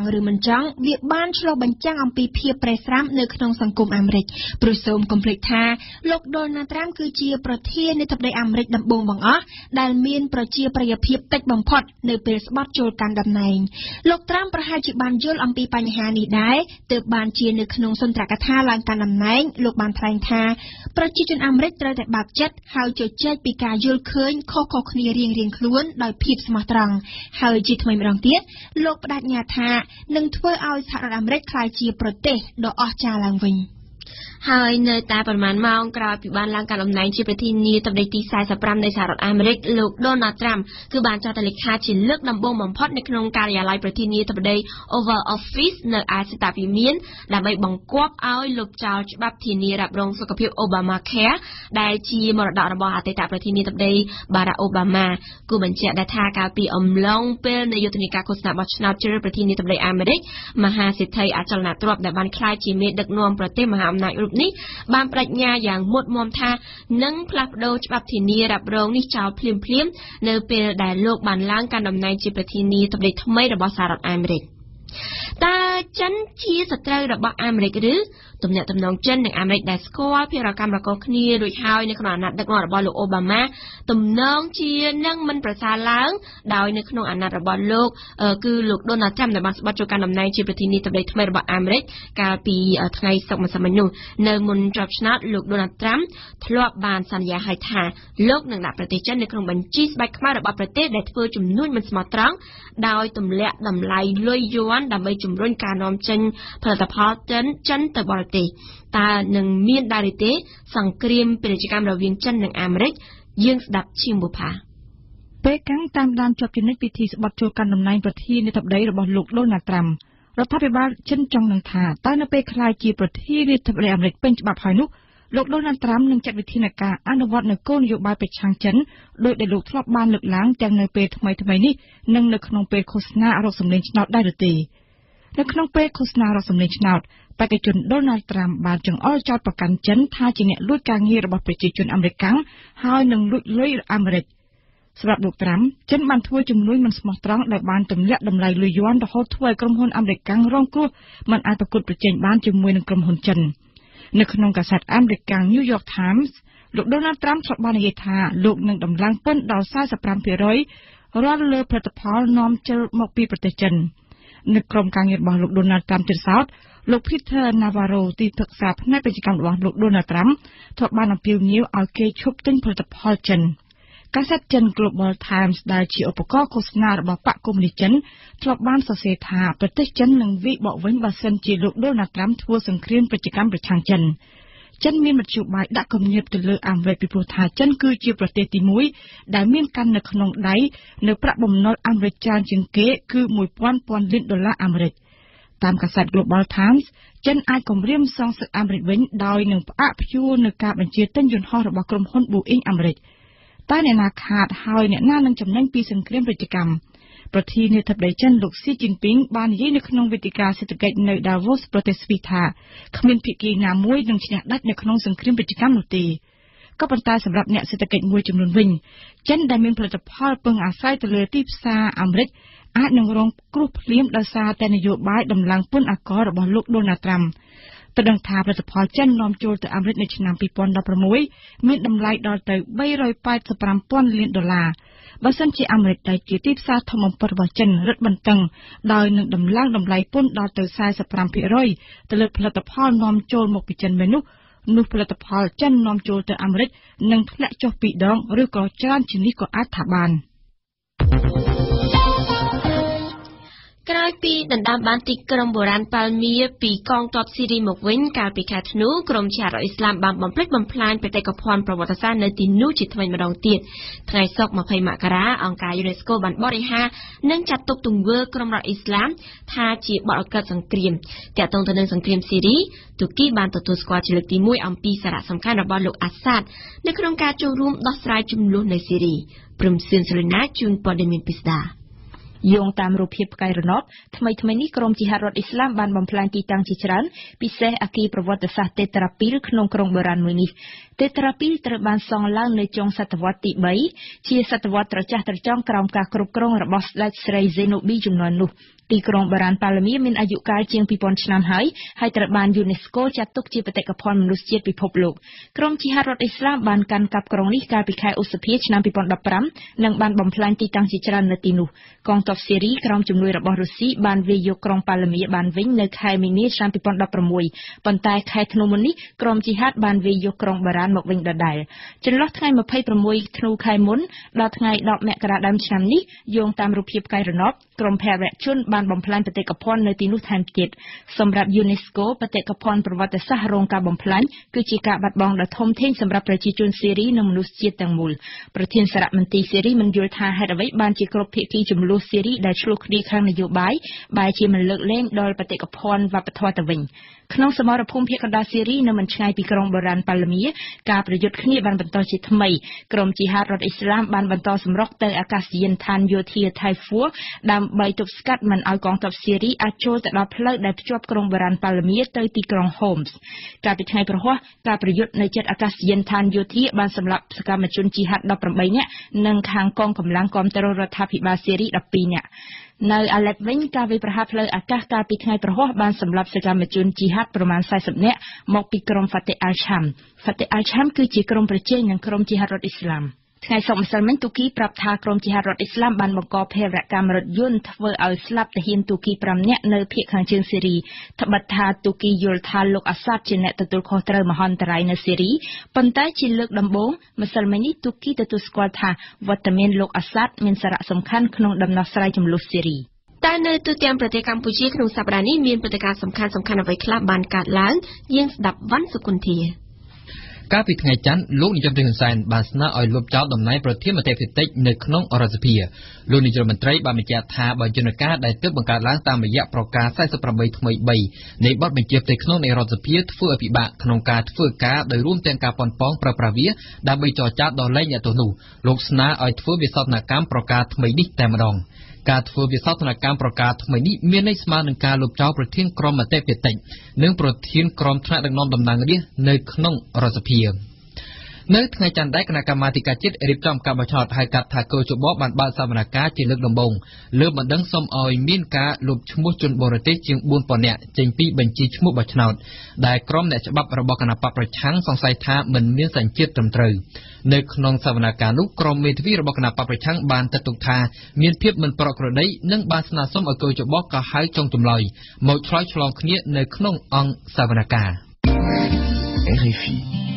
หรือมันจังเวียบ้านชลบัญจังอัมพีเพียเปรสรัมในขนมสังคมอเมริกปรุโสมคอมพลีทาโลกโดนัลด์ทรัมป์คือเชียประเทศในทับในอเมริกดำบงบังอ๋อได้มีนประเชียประยาเพียบเต็กบังพอดในเปรสบัตโจการดำเนินโลกทรัมป์ประหารจิบันโจลอัมพีปัญหานี้ได้เติบบานเชียในขนมสันตรากท่าลานการดำเนินโลกบานแพลงทาประชีจนอเมริกเตอแต่บาดเจ็บหายโจเจ็ดปีกาโยลเคินข้อคณีเรียงคล้วนโดยพีบสมาตรังหายจิตไม่รังเตี้ยโลกประดับญาธาหนึ่งถ้วยเอาสหรัฐอเมริกคลายเชียประเทศโดยออจาลังวิงหายในตาประมาณมองกราบบ้านล่างการอำนาจชีประเทศนี้ตับใดตีสายสปรัมในสหรัฐอเมริกโลกโดนัลด์ทรัมป์คือบานจอตลิกาฉินเลือกนำบงบ่มพอดในโครงการยาลายประเทศนี้ตับใด Oval Office ในอาสตาพิมินดำไปบังควบเอาลูกจาวฉบับที่นี้รับรองสุขภาพโอบามาแคร์ได้ชีมรดกระบอกอาติตาประเทศนี้ตับใดบาราโอบามากูบัญชีดัชาการปีอมลงเป็นในยุทธนิการโฆษณาบัชนาเจอประเทศนี้ตับใดอเมริกมหาเศรษฐีอาจารย์นักตรวจแต่บานคลายชีเมดดักนวมประเทศมหาอำนาจรูปนี้บางปรัชญาอย่างหมดมอมท่านั่งพลัดโดฉบับที่นี้รับรองนิจาวพลิมในเปรได้โลกบานล้างการดำเนินชีวิตที่นี้ตับใดทำไมระบอบสหรัฐอเมริกแต่ฉันชี้สตรีระบอบอเมริกหรือตุ่มเนี่ยตุ่มน้องเจนในอเมริกได้สกอร์พิรากรรมระกอบนี้โดยเท้าในขณะนัดดักนอระบอบโลกโอบามาตุ่มน้องชี้นั่งมันประสานล้างดาวในขณะนัดระบอบโลกคือโลกโดนัลด์ทรัมป์ในบางสบัติการดำเนินชีวิตที่นี้ตับใดทำไมระบอบอเมริกการปีไงสมัยสมัยนู้นในมุนจับชนะโลกโดนัลด์ทรัมป์ทะเลาะบานสัญญาให้ทาโลกหนึ่งหลักประเทศเจนในขณะบัญชีสบายขมาระบอบประเทศได้เพื่อจุ่มนุ่นมันสมอตรังดาวตุ่มเละดำไหลลอยย้อนดำไปจุ่มรุ่นการนอมเจนผลิตภัณฑ์เจนแต่บริเตตาหนึ่งมีดาริเตสังเกตเป็นกิจกรรมระเวียงจันหนึ่งอเมริกยื่นดับชิมบุพาเป๊กกังตามดานจบจนในพิธีสบัดโจการดำเนินประเทศในทับใดระบอบลูกโดนัลด์ทรัมป์รัฐบาลเช่นจองนังถาใต้นเปคลายจีประเทศในทับใดอเมริกเป็นฉบับหอยนุกลูกโดนัลด์ทรัมป์หนึ่งจัดวิธีในการอนุวัตในก้นนโยบายไปช่างจันโดยได้ลูกทลอบบานหลึกล้างจากในเปทำไมนี่นั่งในขนมเปโฆษณาอารมณ์สำเร็จชนะได้หรือตีในขนมเปโฆษณาอารมณ์สำเร็จชนะไปกระจุนโดนัลด์ทรัมป์บานจังอ้อจอดประกันจันท่าจีเนลุยการเงียระบบประชาชนอเมริกันหายหนึ่งลุยอเมริกสำหรับลูกทรัมป์จันบันทั่วจุ่มลุยมันสมองตรังได้บานตุ่มเละดำไหลลุยย้อนต่อหัวถ้วยกรมหนอเมริกันร้องกู้มันอาจประกฏประเจนบ้านจุ่มมวยในกรมหนจันในขนมกษัตริย์อเมริกันนิวยอร์กไทมส์ลูกโดนัลด์ทรัมป์สอบบานในเยธาลูกหนึ่งดำลังเปิ้นดาวซ่าสปรามเพียร้อยร้อนเลือผลิตภัณฑ์นอมเจอมกปีประเทศจันในกรมการเงินบอลลูกโดนัลด์ทรัมป์จุดสาวลูกพีเตอร์นาวาโรตีศึกษาในเป็นกิจกรรมบอลลูกโดนัลด์ทรัมป์ทบานอภิวนิ้วเอาเกยชุบติ้งผลิตภัณฑ์จันกษัตริย์จัน Global Times ได้ชี้อุปกรณ์โฆษณาระบบปะคอมมิวนิสต์จันทบบ้านสเสถาประเทศจันหนึ่งวิบอกไว้ว่าเซนจีลูกโดนัลด์ทรัมป์ทัวร์สังเครียนกิจกรรมประชังจันจันมีมัจจุบันดักคอมมิวนิสต์ตะเลืออเมริกาพิพูธาจันคือจีประเทศที่มุ้ยได้มีการในขนมได้ในประบมนอลอเมริกันจึงเกะคือ$1,000,000,000อเมริกตามกษัตริย์ Global Times จันอาจกำเรียมซองศึกอเมริกเว้นโดยหนึ่งพระพิวในการบัญชีต้นยุนห่อระบบกรมหุ้นบูอิงอเมริกใต้ในนาคาดหายเนี่ยน่านังจำแนกปีสังเครียมกิจกรรมประเทศในทับใดจันลูกซีจินปิงบานยี่ในขนมวิติกาเศรษฐกิจในดาวอสประเทศสวีทาขมิ้นพิกีนามวยดังชนะดัดในขนมสังเครียมกิจกรรมนุตีก็เป็นตาสำหรับเนี่ยเศรษฐกิจมวยจำนวนวิ่งจันได้มีผลิตภัณฑ์เปิงอาศัยตะเลที่ซาอเมริกอาจหนึ่งรองกรุ๊ปเลี้ยมดาซาแต่นโยบายดำลังป้นอากรระบอบลูกโดนัลด์ทรัมป์ตดังทาผลิตภัณฑ์จันนอมโจลแต่อเมริกในชนามปีปอนดอประมวยมีดำไลดอลแต่$300,000,000บัสันจีอเมริกได้จีที่ซาทอมปรบจันรถบันตังโดยหนึ่งดำล่างดำไลป้นดอลแต่ทราย$300,000แต่เลือผลิตภัณฑ์นอมโจลหมกปิจันเมนุนูผลิตภัณฑ์จันนอมโจลแต่อเมริกหนึ่งและจอปีดองหรือก่อจานชนิดก่ออาถาบานกลายปีดันดาบันติกรมโบราณปาลมีปีกองทัพซีรีมกวินการปีแคทนูกรมชาติอิสลามบางบำเพลิดบำพลานไปแต่กพรประวัติศาสตร์ในตินูจิตทำไมมาดองเตียดไทยซอกมาเพย์มากราองค์การยูเนสโกบันบริหารเนื่องจากตกตุงเวอร์กรมรัฐอิสลามทาจีบออกกัดสังเกตแต่ตรงตัวหนึ่งสังเกตซีรีตุกี้บานตัวสกวาจิลติมุยอัมปีสระสำคัญระบอบโลกอาซาดในโครงการโจรุมดอสไรจุมลุในซีรีปรุมเซนสลินาจูนปอดมินปิสดาโยงตามรูปเพียบไกรนอบทำไมนี้กรมจิฮารัฐอิสลามบานบำพลางกีตังจิจรันพิเศษอากีประวัติศาสตร์เตตราปิลขนมกรงโบราณมือนี้เตตราปิลตระบานซองล่างในจงศตวรรษที่ใบเชียศตวรรษตระจ้าตระจ้องกรามการกรุบกรองระบอบไลท์เรย์เซโนบีจุนนนุទីក្រុងបារ៉ានប៉ាឡាមៀមានអាយុកាលជាង 2000 ឆ្នាំហើយត្រូវបាន UNESCO ចាត់ទុកជាបេតិកភណ្ឌមនុស្សជាតិពិភពលោកក្រុមជីហាតរដ្ឋអ៊ីស្លាមបានកាន់កាប់ក្រុងនេះកាលពីខែឧសភាឆ្នាំ 2015 និងបានបំផ្លាញទីតាំងជាច្រើននៅទីនោះកងទ័ពសេរីក្រោមជំនួយរបស់រុស្ស៊ីបានវាយយកក្រុងប៉ាឡាមៀបានវិញនៅខែមីនាឆ្នាំ 2016 ប៉ុន្តែខែធ្នូមុននេះក្រុមជីហាតបានវាយយកក្រុងបារ៉ានមកវិញដដែលចន្លោះថ្ងៃ 26 ធ្នូខែមុនដល់ថ្ងៃ 10 មករាដើមឆ្នាំនេះយោងតាមរូបភាពផ្កាយរណបក្រុមភេរវជនបានបំផ្លាញបេតិកភណ្ឌនៅទីនោះថែមទៀតសម្រាប់ UNESCO បេតិកភណ្ឌប្រវត្តិសាស្ត្ររងការបំផ្លាញគឺជាការបាត់បង់ដ៏ធំធេងសម្រាប់ប្រជាជនសេរីនិងមនុស្សជាតិទាំងមូលប្រធានសារមន្ទីរសេរីមិនយល់ថាហេតុអ្វីបានជាគ្រប់ភាគីចំនួនសេរីដែលឆ្លោះគ្នាខាងនយោបាយបែរជាមិនលើកលែងដល់បេតិកភណ្ឌវប្បធម៌ទៅវិញក្នុងសមរភូមិភាគកណ្ដាលសេរីនៅមិនឆ្ងាយពីក្រុងបារ៉ានប៉ាឡាមៀការប្រយុទ្ធគ្នាបានបន្តជាថ្មីក្រុមជីហាតរដ្ឋអ៊ីស្លាមបានបន្តសម្រុកទៅអាកាសយានដ្ឋានយោធាថៃហ្វួដើម្បីទប់ស្កាត់មិនឲ្យកងទ័ពសេរីអាចចូលទៅដល់ផ្លូវដែលភ្ជាប់ក្រុងបារ៉ានប៉ាឡាមៀទៅទីក្រុង Homs កាលពីថ្ងៃព្រហស្បតិ៍ការប្រយុទ្ធនៅជិតអាកាសយានដ្ឋានយោធាបានសម្លាប់សកម្មជនជីហាត 18 នាក់និងខាងកងកម្លាំងគាំទ្ររដ្ឋាភិបាលសេរី 12 នាក់នៅអាឡែបវិញការវាយប្រហារផ្លូវអាកាសកាលពីថ្ងៃព្រហស្បតិ៍បានសម្លាប់សកម្មជនជីហាតប្រមាណ 40 នាក់មកពីក្រុម Fateh al-Sham គឺជាក្រុមប្រជែងនឹងក្រុមជីហាតរដ្ឋអ៊ីស្លាមថ្ងៃសុកម្សិលមិញទូគីប្រាប់ថាក្រុមជីហាតរដ្ឋអ៊ីស្លាមបានបង្កភេរវកម្មរថយន្តធ្វើឲ្យស្លាប់ទាហានទូគី 5 នាក់នៅភាគខាងជើងសេរីត្បិតថាទូគីយល់ថាលោកអាសាដជាអ្នកទទួលខុសត្រូវមហន្តរាយនៅសេរីប៉ុន្តែជាលើកដំបូងម្សិលមិញនេះទូគីទទួលស្គាល់ថាវត្តមានលោកអាសាដមានសារៈសំខាន់ក្នុងដំណោះស្រាយជម្លោះសេរីតែនៅទូទាំងប្រទេសកម្ពុជាក្នុងសប្តាហ៍នេះមានព្រឹត្តិការណ៍សំខាន់ៗអ្វីខ្លះបានកើតឡើងយើងស្ដាប់វ៉ាន់សុគន្ធាកាលពីថ្ងៃច័ន្ទលោកនាយរដ្ឋមន្ត្រីហ៊ុនសែនបានស្នើឲ្យលុបចោលតំណែងប្រធានមន្ត្រីភាគតិចនៅក្នុងរដ្ឋសភាលោកនាយរដ្ឋមន្ត្រីបានបញ្ជាក់ថាបើយន្តការដែលទើបបង្កើតឡើងតាមរយៈប្រកាស48ថ្មី3នៃបទបញ្ជាផ្ទៃក្នុងនៃរដ្ឋសភាធ្វើឲ្យពិបាកក្នុងការធ្វើការដោយរួមទាំងការប៉ុនប៉ងប្រើប្រាស់វាដើម្បីចរចាដោះលែងអ្នកទោសនោះលោកស្នើឲ្យធ្វើវិសោធនកម្មប្រកាសថ្មីនេះតែម្ដងការធ្វើវិសោធនកម្មប្រកាសថ្មីនេះមានន័យស្មើនឹងការលុបចោលប្រធានក្រុមមតិភាគតិចនិងប្រធានក្រុមថ្នាក់ដឹកនាំតំណាងរាស្ត្រនៅក្នុងរដ្ឋសភានៅថ្ងៃច័ន្ទដែរគណៈកម្មាធិការជាតិរៀបចំការបោះឆ្នោតហៅកាត់ថាកោជបបានបើកសវនកម្មជាលើកដំបូងលើបណ្ដឹងសុំឲ្យមានការលុបឈ្មោះជនបរទេសជាង 4,000 នាក់ចេញពីបញ្ជីឈ្មោះបោះឆ្នោតដែលក្រុមអ្នកច្បាប់របស់គណៈបកប្រឆាំងសង្ស័យថាមិនមានសញ្ជាតិត្រឹមត្រូវនៅក្នុងសវនកម្មនោះក្រុមមេធាវីរបស់គណៈបកប្រឆាំងបានចាត់ទុកថាមានភាពមិនប្រក្រតីនិងបានស្នើសុំឲ្យកោជបក៏ហៅចុងចម្លើយមកឆ្លើយឆ្លងគ្នានៅក្នុងអង្គសវនកម្ម RFI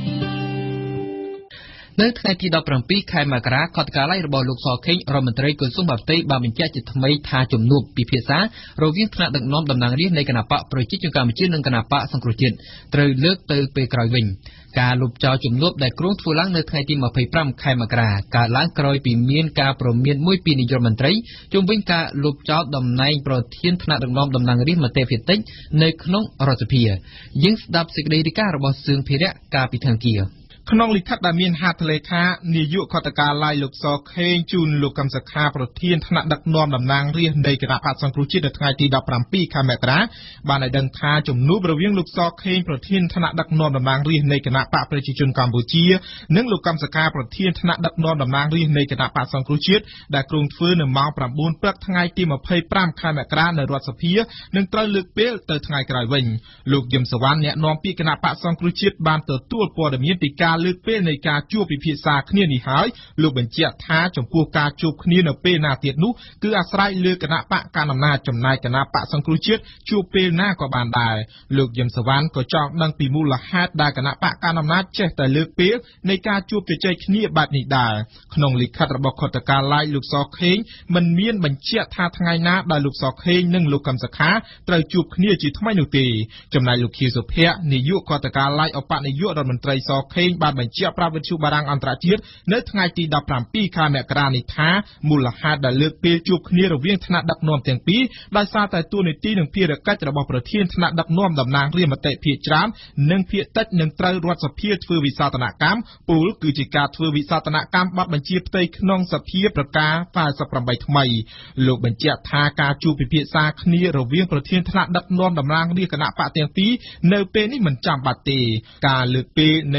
នៅថ្ងៃទី 17 ខែមករាខុទ្ទកាល័យរបស់លោកសខេងរដ្ឋមន្ត្រីក្រសួងមហាផ្ទៃបានបញ្ជាក់ជាថ្មីថាជំនួបពិភាក្សារវាងថ្នាក់ដឹកនាំតំណាងរាស្ត្រនៃគណៈបកប្រជាជនកម្ពុជានិងគណៈបកសង្គ្រោះជាតិត្រូវលើកទៅពេលក្រោយវិញការលុបចោលជំនួបដែលគ្រោងធ្វើឡើងនៅថ្ងៃទី 25 ខែមករាកើតឡើងក្រោយពីមានការព្រមានមួយពីនាយករដ្ឋមន្ត្រីជុំវិញការលុបចោលតំណែងប្រធានថ្នាក់ដឹកនាំតំណាងរាស្ត្រមតិភាគតិចនៅក្នុងរដ្ឋសភាយើងស្ដាប់សេចក្តីរាយការណ៍របស់សឿងភិរៈកាលពីថ្ងៃគៀក្នុងលិខិតដែលមានហត្ថលេខានាយកខុទ្ទកាល័យលោកសខេងជូនលោកកឹមសុខាប្រធានថ្នាក់ដឹកនាំតំណាងរាស្ត្រនៃគណៈបក្សសង្គ្រោះជាតិនៅថ្ងៃទី 17 ខែមករាបានឲ្យដឹងថាជំនួបរវាងលោកសខេងប្រធានថ្នាក់ដឹកនាំតំណាងរាស្ត្រនៃគណៈបកប្រជាជនកម្ពុជានិងលោកកឹមសុខាប្រធានថ្នាក់ដឹកនាំតំណាងរាស្ត្រនៃគណៈបក្សសង្គ្រោះជាតិដែលគ្រោងធ្វើនៅម៉ោង 9 ព្រឹកថ្ងៃទី 25 ខែមករានៅរដ្ឋសភានឹងត្រូវលើកពេលទៅថ្ងៃក្រោយវិញលោកយឹមសវណ្ណអ្នកនាំពាក្យគណៈបក្សសង្គ្រោះជាតិបានទទួលព័ត៌មានពីការលើកពេលនៃការជួបពិភាក្សាគ្នានេះហើយលោកបញ្ជាក់ថាចំពោះការជួបគ្នានៅពេលណាទៀតនោះគឺអាស្រ័យលើគណៈបកកណ្ដាលអំណាចចំណែកគណៈបកសង្គ្រោះជាតិជួបពេលណាក៏បានដែរលោកយឹមសវណ្ណក៏ចង់ដឹងពីមូលហេតុដែលគណៈបកកណ្ដាលអំណាចចេះតែលើកពេលនៃការជួបជជែកគ្នាបែបនេះដែរក្នុងលិខិតរបស់ខុទ្ទកាល័យលោកសខេងមិនមានបញ្ជាក់ថាថ្ងៃណាដែលលោកសខេងនិងលោកកឹមសុខាត្រូវជួបគ្នាជាថ្មីនោះទេចំណែកលោកខៀវសុភ័ក្រនាយកខុទ្ទកាល័យឧបនាយករដ្ឋមន្ត្រីសខេងបានបញ្ជាក់ប្រាប់វិទ្យុបារាំងអន្តរជាតិនៅថ្ងៃទី 17 ខែមករានេះថាមូលហេតុដែលលើកពេលជួបគ្នារវាងថ្នាក់ដឹកនាំទាំងពីរដោយសារតែតួនាទីនិងភារកិច្ចរបស់ប្រធានថ្នាក់ដឹកនាំតំណាងរាស្ត្រមតិភាគច្រើននិងភាគតិចនឹងត្រូវរដ្ឋសភាធ្វើវិសោធនកម្មពលគឺជាការធ្វើវិសោធនកម្មបទបញ្ជាផ្ទៃក្នុងសភាប្រការ48ថ្មីលោកបញ្ជាក់ថាការជួបពិភាក្សាគ្នារវាងប្រធានថ្នាក់ដឹកនាំតំណាងរាស្ត្រគណៈបកទាំងពីរនៅពេលនេះមិនចាំបាច់ទេការលើកពេលនៃជំនួប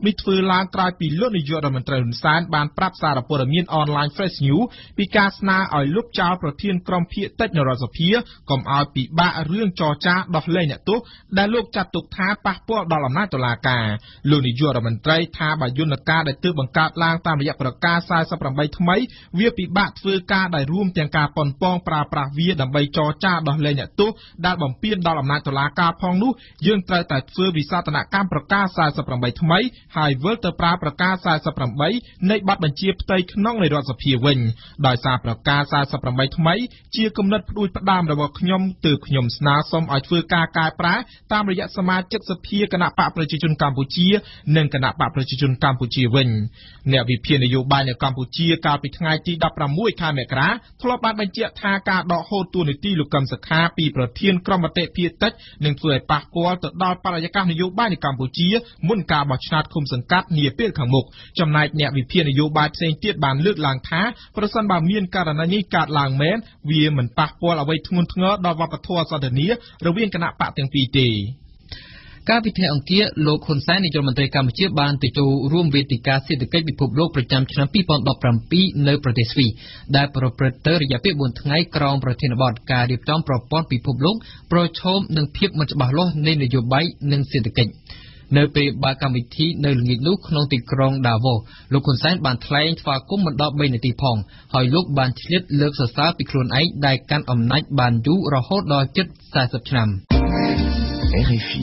នេះធ្វើឡើងក្រោយពីលោកនាយករដ្ឋមន្ត្រីហ៊ុនសែនបានប្រាប់សារព័ត៌មានអនឡាញ Fresh News ពីការស្នើឲ្យលុបចោលប្រធានក្រុមភាគតិចនៃរដ្ឋសភាកុំឲ្យពិបាករឿងចរចាដោះលែងអ្នកទោសដែលលោកចាត់ទុកថាប៉ះពាល់ដល់អំណាចតុលាការលោកនាយករដ្ឋមន្ត្រីថាបើយន្តការដែលទើបបង្កើតឡើងតាមរយៈប្រកាស48ថ្មីវាពិបាកធ្វើការដែលរួមទាំងការប៉ុនប៉ងប្រើប្រាស់វាដើម្បីចរចាដោះលែងអ្នកទោសដែលបំពានដល់អំណាចតុលាការផងនោះយើងត្រូវតែធ្វើវិសោធនកម្មប្រកាស48ថ្មីហើយវិលទៅប្រើប្រកាស48នៃបទបញ្ជាផ្ទៃក្នុងនៃរដ្ឋសភាវិញដោយសារប្រកាស48ថ្មីជាគំនិតផ្ដួចផ្ដើមរបស់ខ្ញុំទើបខ្ញុំស្នើសុំឲ្យធ្វើការកែប្រែតាមរយៈសមាជិកសភាគណៈបកប្រជាជនកម្ពុជានិងគណៈបកប្រជាជនកម្ពុជាវិញអ្នកវិភាគនយោបាយនៅកម្ពុជាកាលពីថ្ងៃទី16ខែមករាធ្លាប់បានបញ្ជាក់ថាការដកហូតតួនាទីលោកកឹមសុខាពីប្រធានក្រុមមតិភាគតិចនឹងធ្វើឲ្យប៉ះពាល់ទៅដល់បរិយាកាសនយោបាយនៅកម្ពុជាមុនការបោះឆ្នោតឃុំសង្កាត់នាពេលខាងមុខចំណែកអ្នកវិភាគនយោបាយផ្សេងទៀតបានលើកឡើងថាប្រសិនបើមានករណីនេះកើតឡើងមែនវាមិនប៉ះពាល់អ្វីធ្ងន់ធ្ងរដល់វប្បធម៌សន្តិនិករវាងគណៈបកទាំងពីរទេកាលពីថ្ងៃអង្គារលោកហ៊ុនសែននាយករដ្ឋមន្ត្រីកម្ពុជាបានទៅចូលរួមវេទិកាសេដ្ឋកិច្ចពិភពលោកប្រចាំឆ្នាំ2017នៅប្រទេសស្វីសដែលប្រព្រឹត្តទៅរយៈពេល4ថ្ងៃក្រោមប្រធានបទការរៀបចំប្រព័ន្ធពិភពលោកប្រឈមនឹងភាពមិនច្បាស់លាស់នៃនយោបាយនិងសេដ្ឋកិច្ចនៅពេលបើកកម្មវិធីនៅល្ងាចនោះក្នុងទីក្រុងដាវ៉ូសលោកហ៊ុនសែនបានថ្លែងស្វាគមន៍មិនដល់3នាទីផងហើយលោកបានឆ្លៀតលើកសរសើរពីខ្លួនឯងដែលកាន់អំណាចបានយូររហូតដល់ជិត40ឆ្នាំ RFI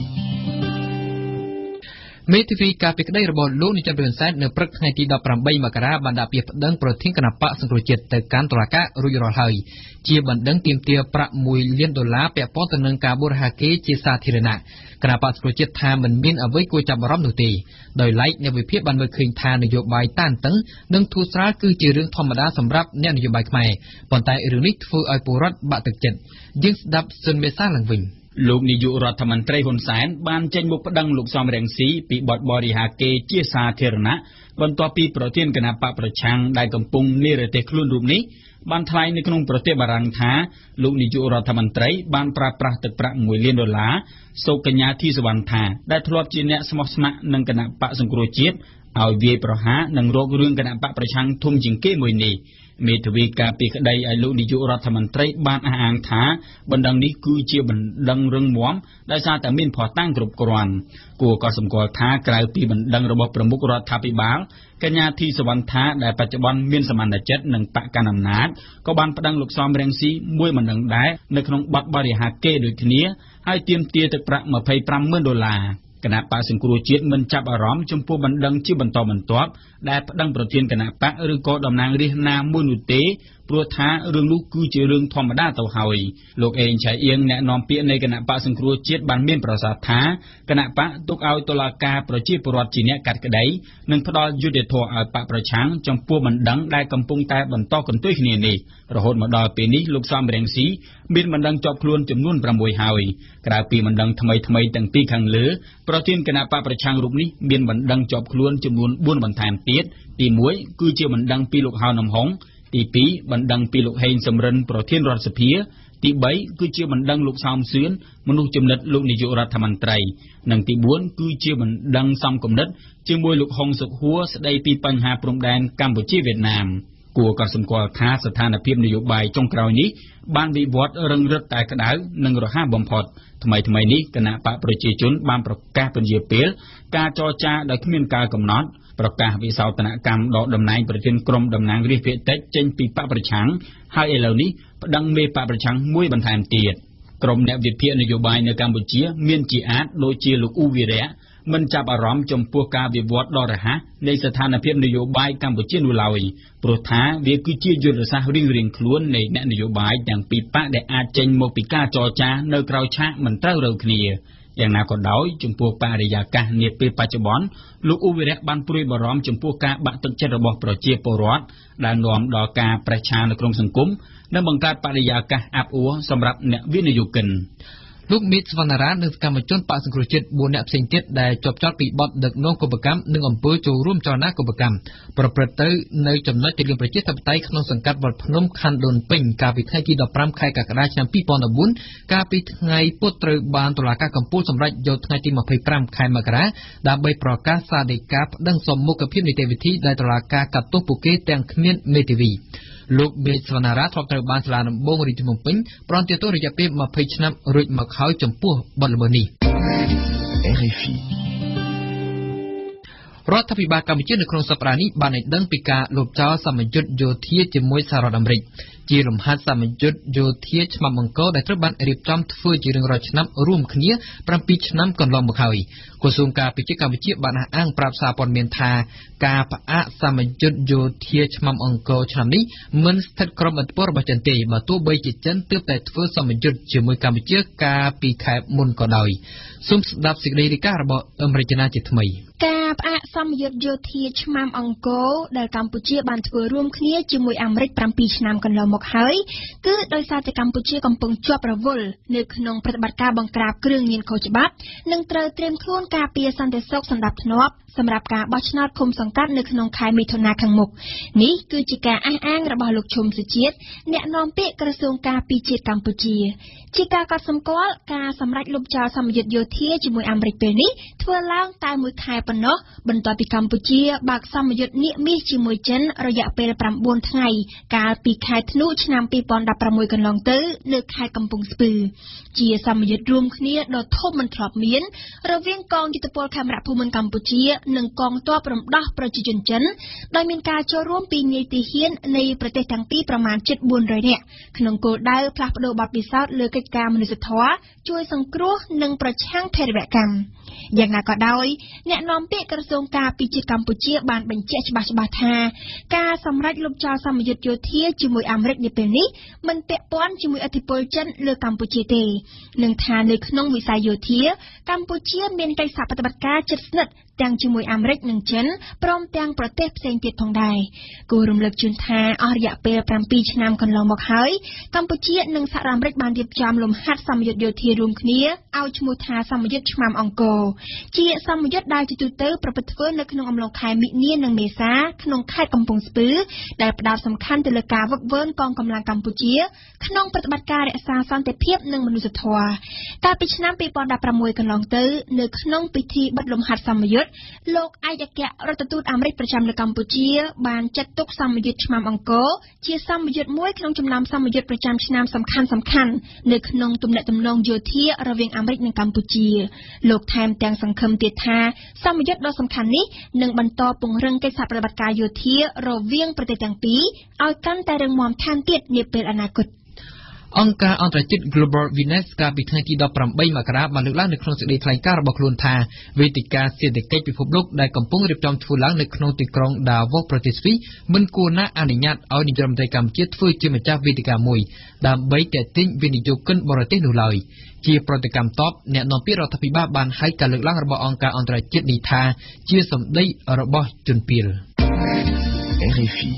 មេធាវីការពីក្តីរបស់លោកនាយករដ្ឋមន្ត្រីហ៊ុនសែននៅព្រឹកថ្ងៃទី18មករាបានដាក់ពាក្យប្តឹងប្រធានគណៈបកសង្គ្រោះជាតិទៅកាន់តុលាការរួចរាល់ហើយជាបណ្ដឹងទាមទារប្រាក់$1លានពាក់ព័ន្ធទៅនឹងការបូរហាកេជាសាធារណៈគណៈបកសង្គ្រោះជាតិថាមិនមានអ្វីគួរចាប់អារម្មណ៍នោះទេដោយឡែកអ្នកវិភាគបានមើលឃើញថានយោបាយតានតឹងនិងធូរស្រាលគឺជារឿងធម្មតាសម្រាប់អ្នកនយោបាយខ្មែរប៉ុន្តែរឿងនេះធ្វើឲ្យពលរដ្ឋបាក់ទឹកចិត្តយើងស្ដាប់ស៊ុនមេសាឡើងវិញលោកនាយករដ្ឋមន្ត្រីហ៊ុនសែនបានចេញមុខប្តឹងលោកសំរងស៊ីពីបទបរិហាកេជាសាធារណៈបន្ទាប់ពីប្រធានគណៈបកប្រឆាំងដែលកំពុងនិរទេសខ្លួនរូបនេះបានថ្លែងនៅក្នុងប្រទេសបារាំងថាលោកនាយករដ្ឋមន្ត្រីបានប្រើប្រាស់ទឹកប្រាក់$1លានសូកញ្ញាធីសវណ្ណថាដែលធ្លាប់ជាអ្នកស្មោះស្ម័គ្រនឹងគណៈបកសង្គ្រោះជាតិឲ្យវាយប្រហារនិងរករឿងគណៈបកប្រឆាំងធំជាងគេមួយនេះមេធាវីការពីក្តីឲ្យលោកនាយករដ្ឋមន្ត្រីបានអះអាងថាបណ្ដឹងនេះគឺជាបណ្ដឹងរឹងមាំដោយសារតែមានភស្តុតាងគ្រប់គ្រាន់គួរក៏សម្គាល់ថាក្រៅពីបណ្ដឹងរបស់ប្រមុខរដ្ឋាភិបាលកញ្ញាធីសវណ្ណថាដែលបច្ចុប្បន្នមានសមត្ថចិត្តនិងបកកណ្ដាលអំណាចក៏បានប្តឹងលោកសំរងស៊ីមួយបណ្ដឹងដែរនៅក្នុងបទបរិហាកេដូចគ្នាហើយទាមទារទឹកប្រាក់$250,000គណៈបកសង្គ្រោះជាតិមិនចាប់អារម្មណ៍ចំពោះបណ្ដឹងជាបន្តបន្ទាប់ដែលប្តឹងប្រធានគណៈបកឬក៏តំណាងរាស្ត្រណាមួយនោះទេព្រោះថារឿងនោះគឺជារឿងធម្មតាទៅហើយលោកអេងឆៃអៀងអ្នកនាំពាក្យនៃគណៈបកសង្គ្រោះជាតិបានមានប្រសាសន៍ថាគណៈបកទុកឲ្យតុលាការប្រជាពលរដ្ឋជាអ្នកកាត់ក្តីនិងផ្ដល់យុត្តិធម៌ឲ្យបកប្រឆាំងចំពោះបណ្ដឹងដែលកំពុងតែបន្តកន្ទុយគ្នានេះរហូតមកដល់ពេលនេះលោកសំរងស៊ីមានបណ្ដឹងជាប់ខ្លួនចំនួន6ហើយក្រៅពីបណ្ដឹងថ្មីទាំងពីរខាងលើប្រធានគណៈបកប្រឆាំងរូបនេះមានបណ្ដឹងជាប់ខ្លួនចំនួន4បន្ថែមទៀតទី1គឺជាបណ្ដឹងពីលោកហៅនំហុងទី2បណ្ដឹងពីលោកហេងសំរិនប្រធានរដ្ឋសភាទី3គឺជាបណ្ដឹងលោកសោមសឿនមនុស្សចំណិតលោកនាយករដ្ឋមន្ត្រីនិងទី4គឺជាបណ្ដឹងសំគំនិតជាមួយលោកហុងសុខហួរស្ដីពីបញ្ហាព្រំដែនកម្ពុជាវៀតណាមគួរក៏សម្គាល់ថាស្ថានភាពនយោបាយចុងក្រោយនេះបានវិវត្តរឹងរឹតតែក្តៅនិងរហ័សបំផុតថ្មីនេះគណៈបកប្រជាជនបានប្រកាសពន្យាពេលការចរចាដោយគ្មានការកំណត់ប្រកាសវិសោធនកម្មដកតំណែងប្រធានក្រុមតំណាងរាស្ត្រភាគតិចចេញពីបកប្រឆាំងហើយឥឡូវនេះប្តឹងមេបកប្រឆាំងមួយបន្ថែមទៀតក្រុមអ្នកវិភាគនយោបាយនៅកម្ពុជាមានជាអាចដូចជាលោកអ៊ូវីរ៉ាមិនចាប់អារម្មណ៍ចំពោះការវិវត្តដ៏រហ័សនៃស្ថានភាពនយោបាយកម្ពុជានោះឡើយព្រោះថាវាគឺជាយុទ្ធសាស្ត្ររៀងៗខ្លួននៃអ្នកនយោបាយទាំងពីរបកដែលអាចចេញមកពីការចរចានៅក្រៅឆាកមិនត្រូវរើគ្នាយ៉ាងណាក៏ដោយចំពោះបរិយាកាសនាពេលបច្ចុប្បន្នលោកអ៊ូវីរ៉ាបានព្រួយបារម្ភចំពោះការបាក់ទឹកចិត្តរបស់ប្រជាពលរដ្ឋដែលនាំដល់ការប្រឆាំងនៅក្នុងសង្គមនិងបង្កើតបរិយាកាសអាប់អួរសម្រាប់អ្នកវិនិយោគិនលោកមីតសវណ្ណារានិងសកម្មជនបកសង្គ្រោះជាតិ4នាក់ផ្សេងទៀតដែលជាប់ចោទពីបទដឹកនាំកុបកម្មនិងអំពើចូលរួមចលនាកុបកម្មប្រព្រឹត្តទៅនៅចំណុចទីលានប្រជាធិបតេយ្យក្នុងសង្កាត់វត្តភ្នំខណ្ឌដូនពេញកាលពីថ្ងៃទី15ខែកក្កដាឆ្នាំ2014កាលពីថ្ងៃពុធត្រូវបានតុលាការកំពូលសម្រេចយកថ្ងៃទី25ខែមករាដើម្បីប្រកាសសាលដីកាប្តឹងសមមុខភាពនីតិវិធីដែលតុលាការកាត់ទោសពួកគេទាំងគ្មានមេធាវីលោកមេតសវណ្ណារាធ្លាប់ត្រូវបានសាលាដំបងរាជធានីភ្នំពេញប្រន្ទាទោសរយៈពេល20ឆ្នាំរួចមកហើយចំពោះបទល្មើសនេះ RFI រដ្ឋាភិបាលកម្ពុជានៅក្នុងសប្តាហ៍នេះបានឲ្យដឹងពីការលុបចោលសម្ពយុទ្ធយោធាជាមួយសហរដ្ឋអាមេរិកជាលំហាត់សម្ពយុទ្ធយោធាឆ្មាំអង្គរដែលត្រូវបានរៀបចំធ្វើជារៀងរាល់ឆ្នាំរួមគ្នា7ឆ្នាំកន្លងមកហើយក្រសួងការពារជាតិកម្ពុជាបានអះអាងប្រាប់សារព័ត៌មានថាការផ្អាកសម្ពយុទ្ធយោធាឆ្មាំអង្គរឆ្នាំនេះមិនស្ថិតក្រោមឥទ្ធិពលរបស់ចិនទេបើទោះបីជាចិនទើបតែធ្វើសម្ពយុទ្ធជាមួយកម្ពុជាកាលពីខែមុនក៏ដោយសូមស្ដាប់សេចក្តីរាយការណ៍របស់អមរិចនាជាថ្មីការផ្អាកសម្ពយុទ្ធយោធាឆ្មាំអង្គរដែលកម្ពុជាបានធ្វើរួមគ្នាជាមួយអាមេរិក7ឆ្នាំកន្លងមកហើយគឺដោយសារតែកម្ពុជាកំពុងជាប់រវល់នៅក្នុងប្រតិបត្តិការបង្ក្រាបគ្រឿងញៀនខុសច្បាប់និងត្រូវត្រៀមខ្លួនការពារសន្តិសុខសណ្ដាប់ធ្នាប់សម្រាប់ការបោះឆ្នោតឃុំសង្កាត់នៅក្នុងខែមិថុនាខាងមុខនេះគឺជាការអះអាងរបស់លោកឈុំសុជាតិអ្នកនាំពាក្យក្រសួងការពារជាតិកម្ពុជាជាការកត់សម្គាល់ការសម្រេចលុបចោលសម្ពយុទ្ធយោធាជាមួយអាមេរិកពេលនេះធ្វើឡើងតែមួយខែប៉ុណ្ណោះបន្ទាប់ពីកម្ពុជាបើកសម្ពយុទ្ធនាគមាសជាមួយចិនរយៈពេល9ថ្ងៃកាលពីខែធ្នូឆ្នាំ2016កន្លងទៅនៅខេត្តកំពង់ស្ពឺជាសម្ពយុទ្ធរួមគ្នាដ៏ធំមិនធ្លាប់មានរវាងកងយុទ្ធពលខេមរៈភូមិន្ទកម្ពុជានិងកងទ័ពរំដោះប្រជាជនចិនដោយមានការចូលរួមពីនាយទាហាននៃប្រទេសទាំងពីរប្រមាណ400នាក់ក្នុងគោលដៅផ្លាស់ប្តូរបទពិសោធន៍លើកិច្ចការមនុស្សធម៌ជួយសង្គ្រោះនិងប្រឆាំងភេរវកម្មយ៉ាងណាក៏ដោយអ្នកនាំពាក្យក្រសួងការពារជាតិកម្ពុជាបានបញ្ជាក់ច្បាស់ៗថាការសម្រេចលុបចោលសម្ពយុទ្ធយោធាជាមួយអាមេរិកនាពេលនេះមិនពាក់ព័ន្ធជាមួយឥទ្ធិពលចិនលើកម្ពុជាទេនឹងថានៅក្នុងវិស័យយោធាកម្ពុជាមានកិច្ចសហប្រតិបត្តិការជិតស្និទ្ធទាំងជាមួយអាមេរិកនិងចិនព្រមទាំងប្រទេសផ្សេងទៀតផងដែរគួររំលឹកជូនថាអស់រយៈពេល7ឆ្នាំកន្លងមកហើយកម្ពុជានិងសហរដ្ឋអាមេរិកបានរៀបចំលំហាត់សម្ពយុទ្ធយោធារួមគ្នាឲ្យឈ្មោះថាសម្ពយុទ្ធឆ្មាំអង្គរជាសម្ពយុទ្ធដែលជាទូទៅប្រព្រឹត្តធ្វើនៅក្នុងអំឡុងខែមិនិនានិងមេសាក្នុងខេត្តកំពង់ស្ពឺដែលផ្ដោតសំខាន់ទៅលើការវឹកវើកងកម្លាំងកម្ពុជាក្នុងប្រតិបត្តិការរក្សាសន្តិភាពនិងមនុស្សធម៌កាលពីឆ្នាំ2016កន្លងទៅនៅក្នុងពិធីបិទលំហាត់សម្ពយុទ្ធលោកឯកអគ្គរដ្ឋទូតអាមេរិកប្រចាំនៅកម្ពុជាបានចាត់ទុកសម្ពយុទ្ធឆ្មាំអង្គរជាសម្ពយុទ្ធមួយក្នុងចំណោមសម្ពយុទ្ធប្រចាំឆ្នាំសំខាន់ៗនៅក្នុងទំនាក់ទំនងយោធារវាងអាមេរិកនិងកម្ពុជាលោកថែមទាំងសង្ឃឹមទៀតថាសម្ពយុទ្ធដ៏សំខាន់នេះនឹងបន្តពង្រឹងកិច្ចសហប្រតិបត្តិការយោធារវាងប្រទេសទាំងពីរឲ្យកាន់តែរឹងមាំថែមទៀតនាពេលអនាគតអង្គការអន្តរជាតិ Global Witness កាលពីថ្ងៃទី18មករាបានលើកឡើងនៅក្នុងសេចក្តីថ្លែងការណ៍របស់ខ្លួនថាវេទិកាសេដ្ឋកិច្ចពិភពលោកដែលកំពុងរៀបចំធ្វើឡើងនៅក្នុងទីក្រុង Davos ប្រទេសស្វីសមិនគួរណាអនុញ្ញាតឲ្យនាយករដ្ឋមន្ត្រីកម្ពុជាធ្វើជាម្ចាស់វេទិកាមួយដើម្បីទាក់ទាញវិនិយោគិនបរទេសនោះឡើយជាប្រតិកម្មតបអ្នកនាំពាក្យរដ្ឋាភិបាលបានហៅការលើកឡើងរបស់អង្គការអន្តរជាតិនេះថាជាសម្ដីរបស់ជនពាល RFI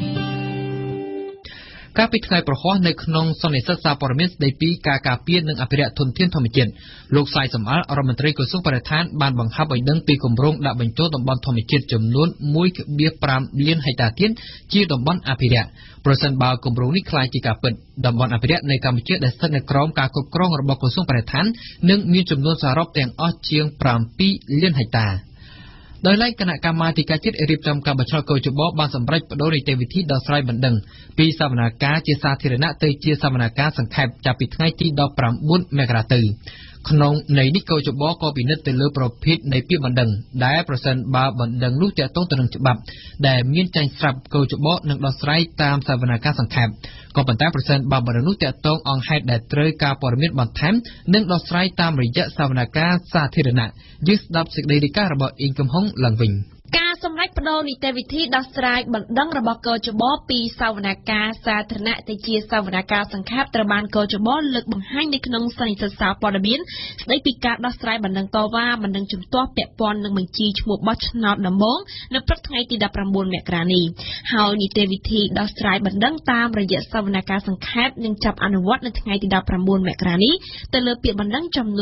កាលពីថ្ងៃប្រហោះនៅក្នុងសន្និសីទសារព័ត៌មានស្ដីពីការការពារនិងអភិរក្សធនធានធម្មជាតិលោកសាយសំអាលរដ្ឋមន្ត្រីក្រសួងបរិស្ថានបានបង្ហាប់ឲ្យដឹងពីគម្រោងដាក់បញ្ចូលតំបន់ធម្មជាតិចំនួន 1.5 លានហិកតាទៀតជាតំបន់អភិរក្សប្រសិនបើគម្រោងនេះក្លាយជាការពិតតំបន់អភិរក្សនៅកម្ពុជាដែលស្ថិតនៅក្រោមការគ្រប់គ្រងរបស់ក្រសួងបរិស្ថាននឹងមានចំនួនសរុបទាំងអស់ជាង 7 លានហិកតាដោយឡែកគណៈកម្មាធិការជាតិរៀបចំការបោះឆ្នោតកោជបបានសម្រេចបដូរនីតិវិធីដោះស្រាយបណ្ដឹងពីសវនាការជាសាធារណៈទៅជាសវនាការសង្ខេបចាប់ពីថ្ងៃទី19មករាទៅក្នុងន័យនេះកោជបក៏ពិនិត្យទៅលើប្រភេទនៃពាក្យបណ្ដឹងដែលប្រសិនបើបណ្ដឹងនោះទាក់ទងទៅនឹងច្បាប់ដែលមានចាញ់ស្រាប់កោជបនឹងដោះស្រាយតាមសវនាការសង្ខេបក៏ប៉ុន្តែប្រសិនបើបណ្ដឹងនោះទាក់ទងអង្គហេតុដែលត្រូវការព័ត៌មានបន្ថែមនិងដោះស្រាយតាមរយៈសវនាការសាធារណៈយើងស្ដាប់សេចក្តីរាយការណ៍របស់អ៊ីងកំហុងឡើងវិញការសម្រេចផ្ដោនីតិវិធីដោះស្រាយបណ្ដឹងរបស់កោចបពីសវនកម្មសាធារណៈទៅជាសវនកម្មសង្ខេបត្រូវបានកោចបលើកបង្ហាញនៅក្នុងសន្និសីទសារព័ត៌មានស្ដីពីការដោះស្រាយបណ្ដឹងតវ៉ាបណ្ដឹងជំទាស់ពាក់ព័ន្ធនឹងបញ្ជីឈ្មោះបោះឆ្នោតដំបូងនៅព្រឹកថ្ងៃទី19មករានេះហើយនីតិវិធីដោះស្រាយបណ្ដឹងតាមរយៈសវនកម្មសង្ខេបនឹងចាប់អនុវត្តនៅថ្ងៃទី19មករានេះទៅលើពាក្យបណ្ដឹងចំនួន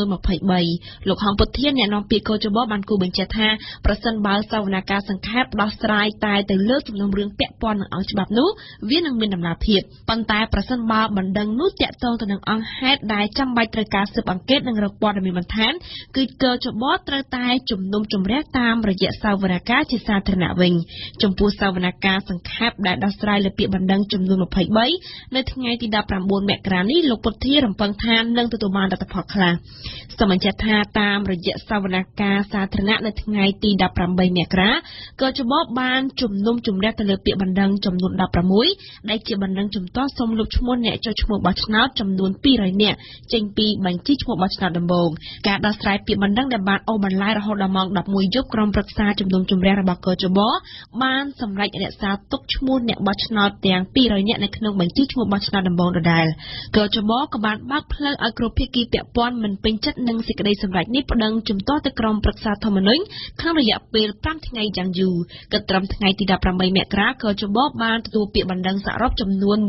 23លោកហងពុធានអ្នកនាំពាក្យកោចបបានគូបញ្ជាក់ថាប្រសិនបើសវនកម្មសង្ខេបដោះស្រាយតែទៅលើសំណុំរឿងពាក់ព័ន្ធនឹងអង្គច្បាប់នោះវានឹងមានដំណាភាពប៉ុន្តែប្រសិនបើបណ្ដឹងនោះតាក់ទងទៅនឹងអង្គហេតុដែលចាំបាច់ត្រូវការស៊ើបអង្កេតនិងរកព័ត៌មានបន្ថែមគឺកោចបត្រូវតែជំនុំជម្រះតាមរយៈសវនកម្មជាសាធារណៈវិញចំពោះសវនកម្មសង្ខេបដែលដោះស្រាយលើពាក្យបណ្ដឹងចំនួន23នៅថ្ងៃទី19មករានេះលោកពុធារំពឹងថានឹងទទួលបានលទ្ធផលខ្លះសូមបញ្ជាក់ថាតាមរយៈសវនកម្មសាធារណៈនៅថ្ងៃទី18មករាកោចបបានជំនុំជម្រះទៅលើពាក្យបណ្ដឹងចំនួន16ដែលជាបណ្ដឹងជំទាស់សុំលុបឈ្មោះអ្នកចុះឈ្មោះបោះឆ្នោតចំនួន200នាក់ចេញពីបញ្ជីឈ្មោះបោះឆ្នោតដំបូងការដោះស្រាយពាក្យបណ្ដឹងដែលបានអូសបន្លាយរហូតដល់ម៉ោង11យប់ក្រុមប្រឹក្សាជំនុំជម្រះរបស់កោចបបានសម្រេចរក្សាទុកឈ្មោះអ្នកបោះឆ្នោតទាំង200នាក់នៅក្នុងបញ្ជីឈ្មោះបោះឆ្នោតដំបូងដដែលកោចបក៏បានបើកផ្លូវឲ្យគ្រប់ភាគីពាក់ព័ន្ធមិនពេញចិត្តនឹងសេចក្តីសម្រេចនេះប្តឹងជំទាស់ទៅក្រុមប្រឹក្សាធម្មនុញ្ញក្នុងរយៈពេល5ថ្ងៃយ៉ាងយូរក៏ត្រឹមថ្ងៃទី18មករាកោចបបានទទួលពាក្យបណ្ដឹងសរុបចំនួន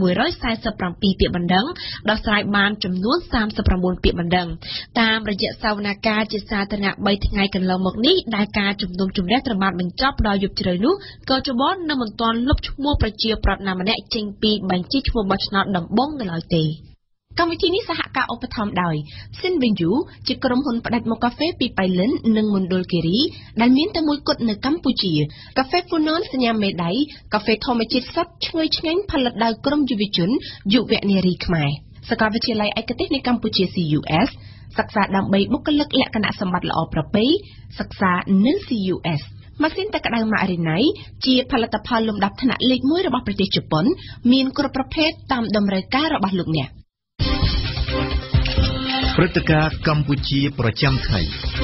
147ពាក្យបណ្ដឹងដោះស្រាយបានចំនួន39ពាក្យបណ្ដឹងតាមរយៈសវនកម្មជាសាធារណៈ3ថ្ងៃកន្លងមកនេះដែលការជំនុំជម្រះត្រូវបានបញ្ចប់ដល់យប់ជ្រៅនោះកោចបនៅមិនទាន់លុបឈ្មោះប្រជាប្រដ្ឋណាម្នាក់ចេញពីបញ្ជីឈ្មោះបោះឆ្នោតដំបូងនៅឡើយទេកម្មវិធីនេះសហការឧបត្ថម្ភដោយ Sinvenju ជាក្រុមហ៊ុនផ្ដាច់មកកាហ្វេពីប៉ៃលិននិងមណ្ឌលគិរីដែលមានតែមួយគត់នៅកម្ពុជាកាហ្វេ Funon សញ្ញាមេដៃកាហ្វេធម្មជាតិសុទ្ធឈ្ងុយឆ្ងាញ់ផលិតដោយក្រុមយុវជនយុវនារីខ្មែរសាកលវិទ្យាល័យឯកទេសនៃកម្ពុជា CUS សិក្សាដើម្បីបុគ្គលិកលក្ខណៈសម្បត្តិល្អប្រពៃសិក្សានៅ CUSម៉ាស៊ីនទឹកក្តៅម៉ារីណៃជាផលិតផលលំដាប់ថ្នាក់លេខ1របស់ប្រទេសជប៉ុនមានគ្រប់ប្រភេទតាមតម្រូវការរបស់លោកអ្នកព្រឹត្តិការណ៍កម្ពុជាប្រចាំថ្ងៃ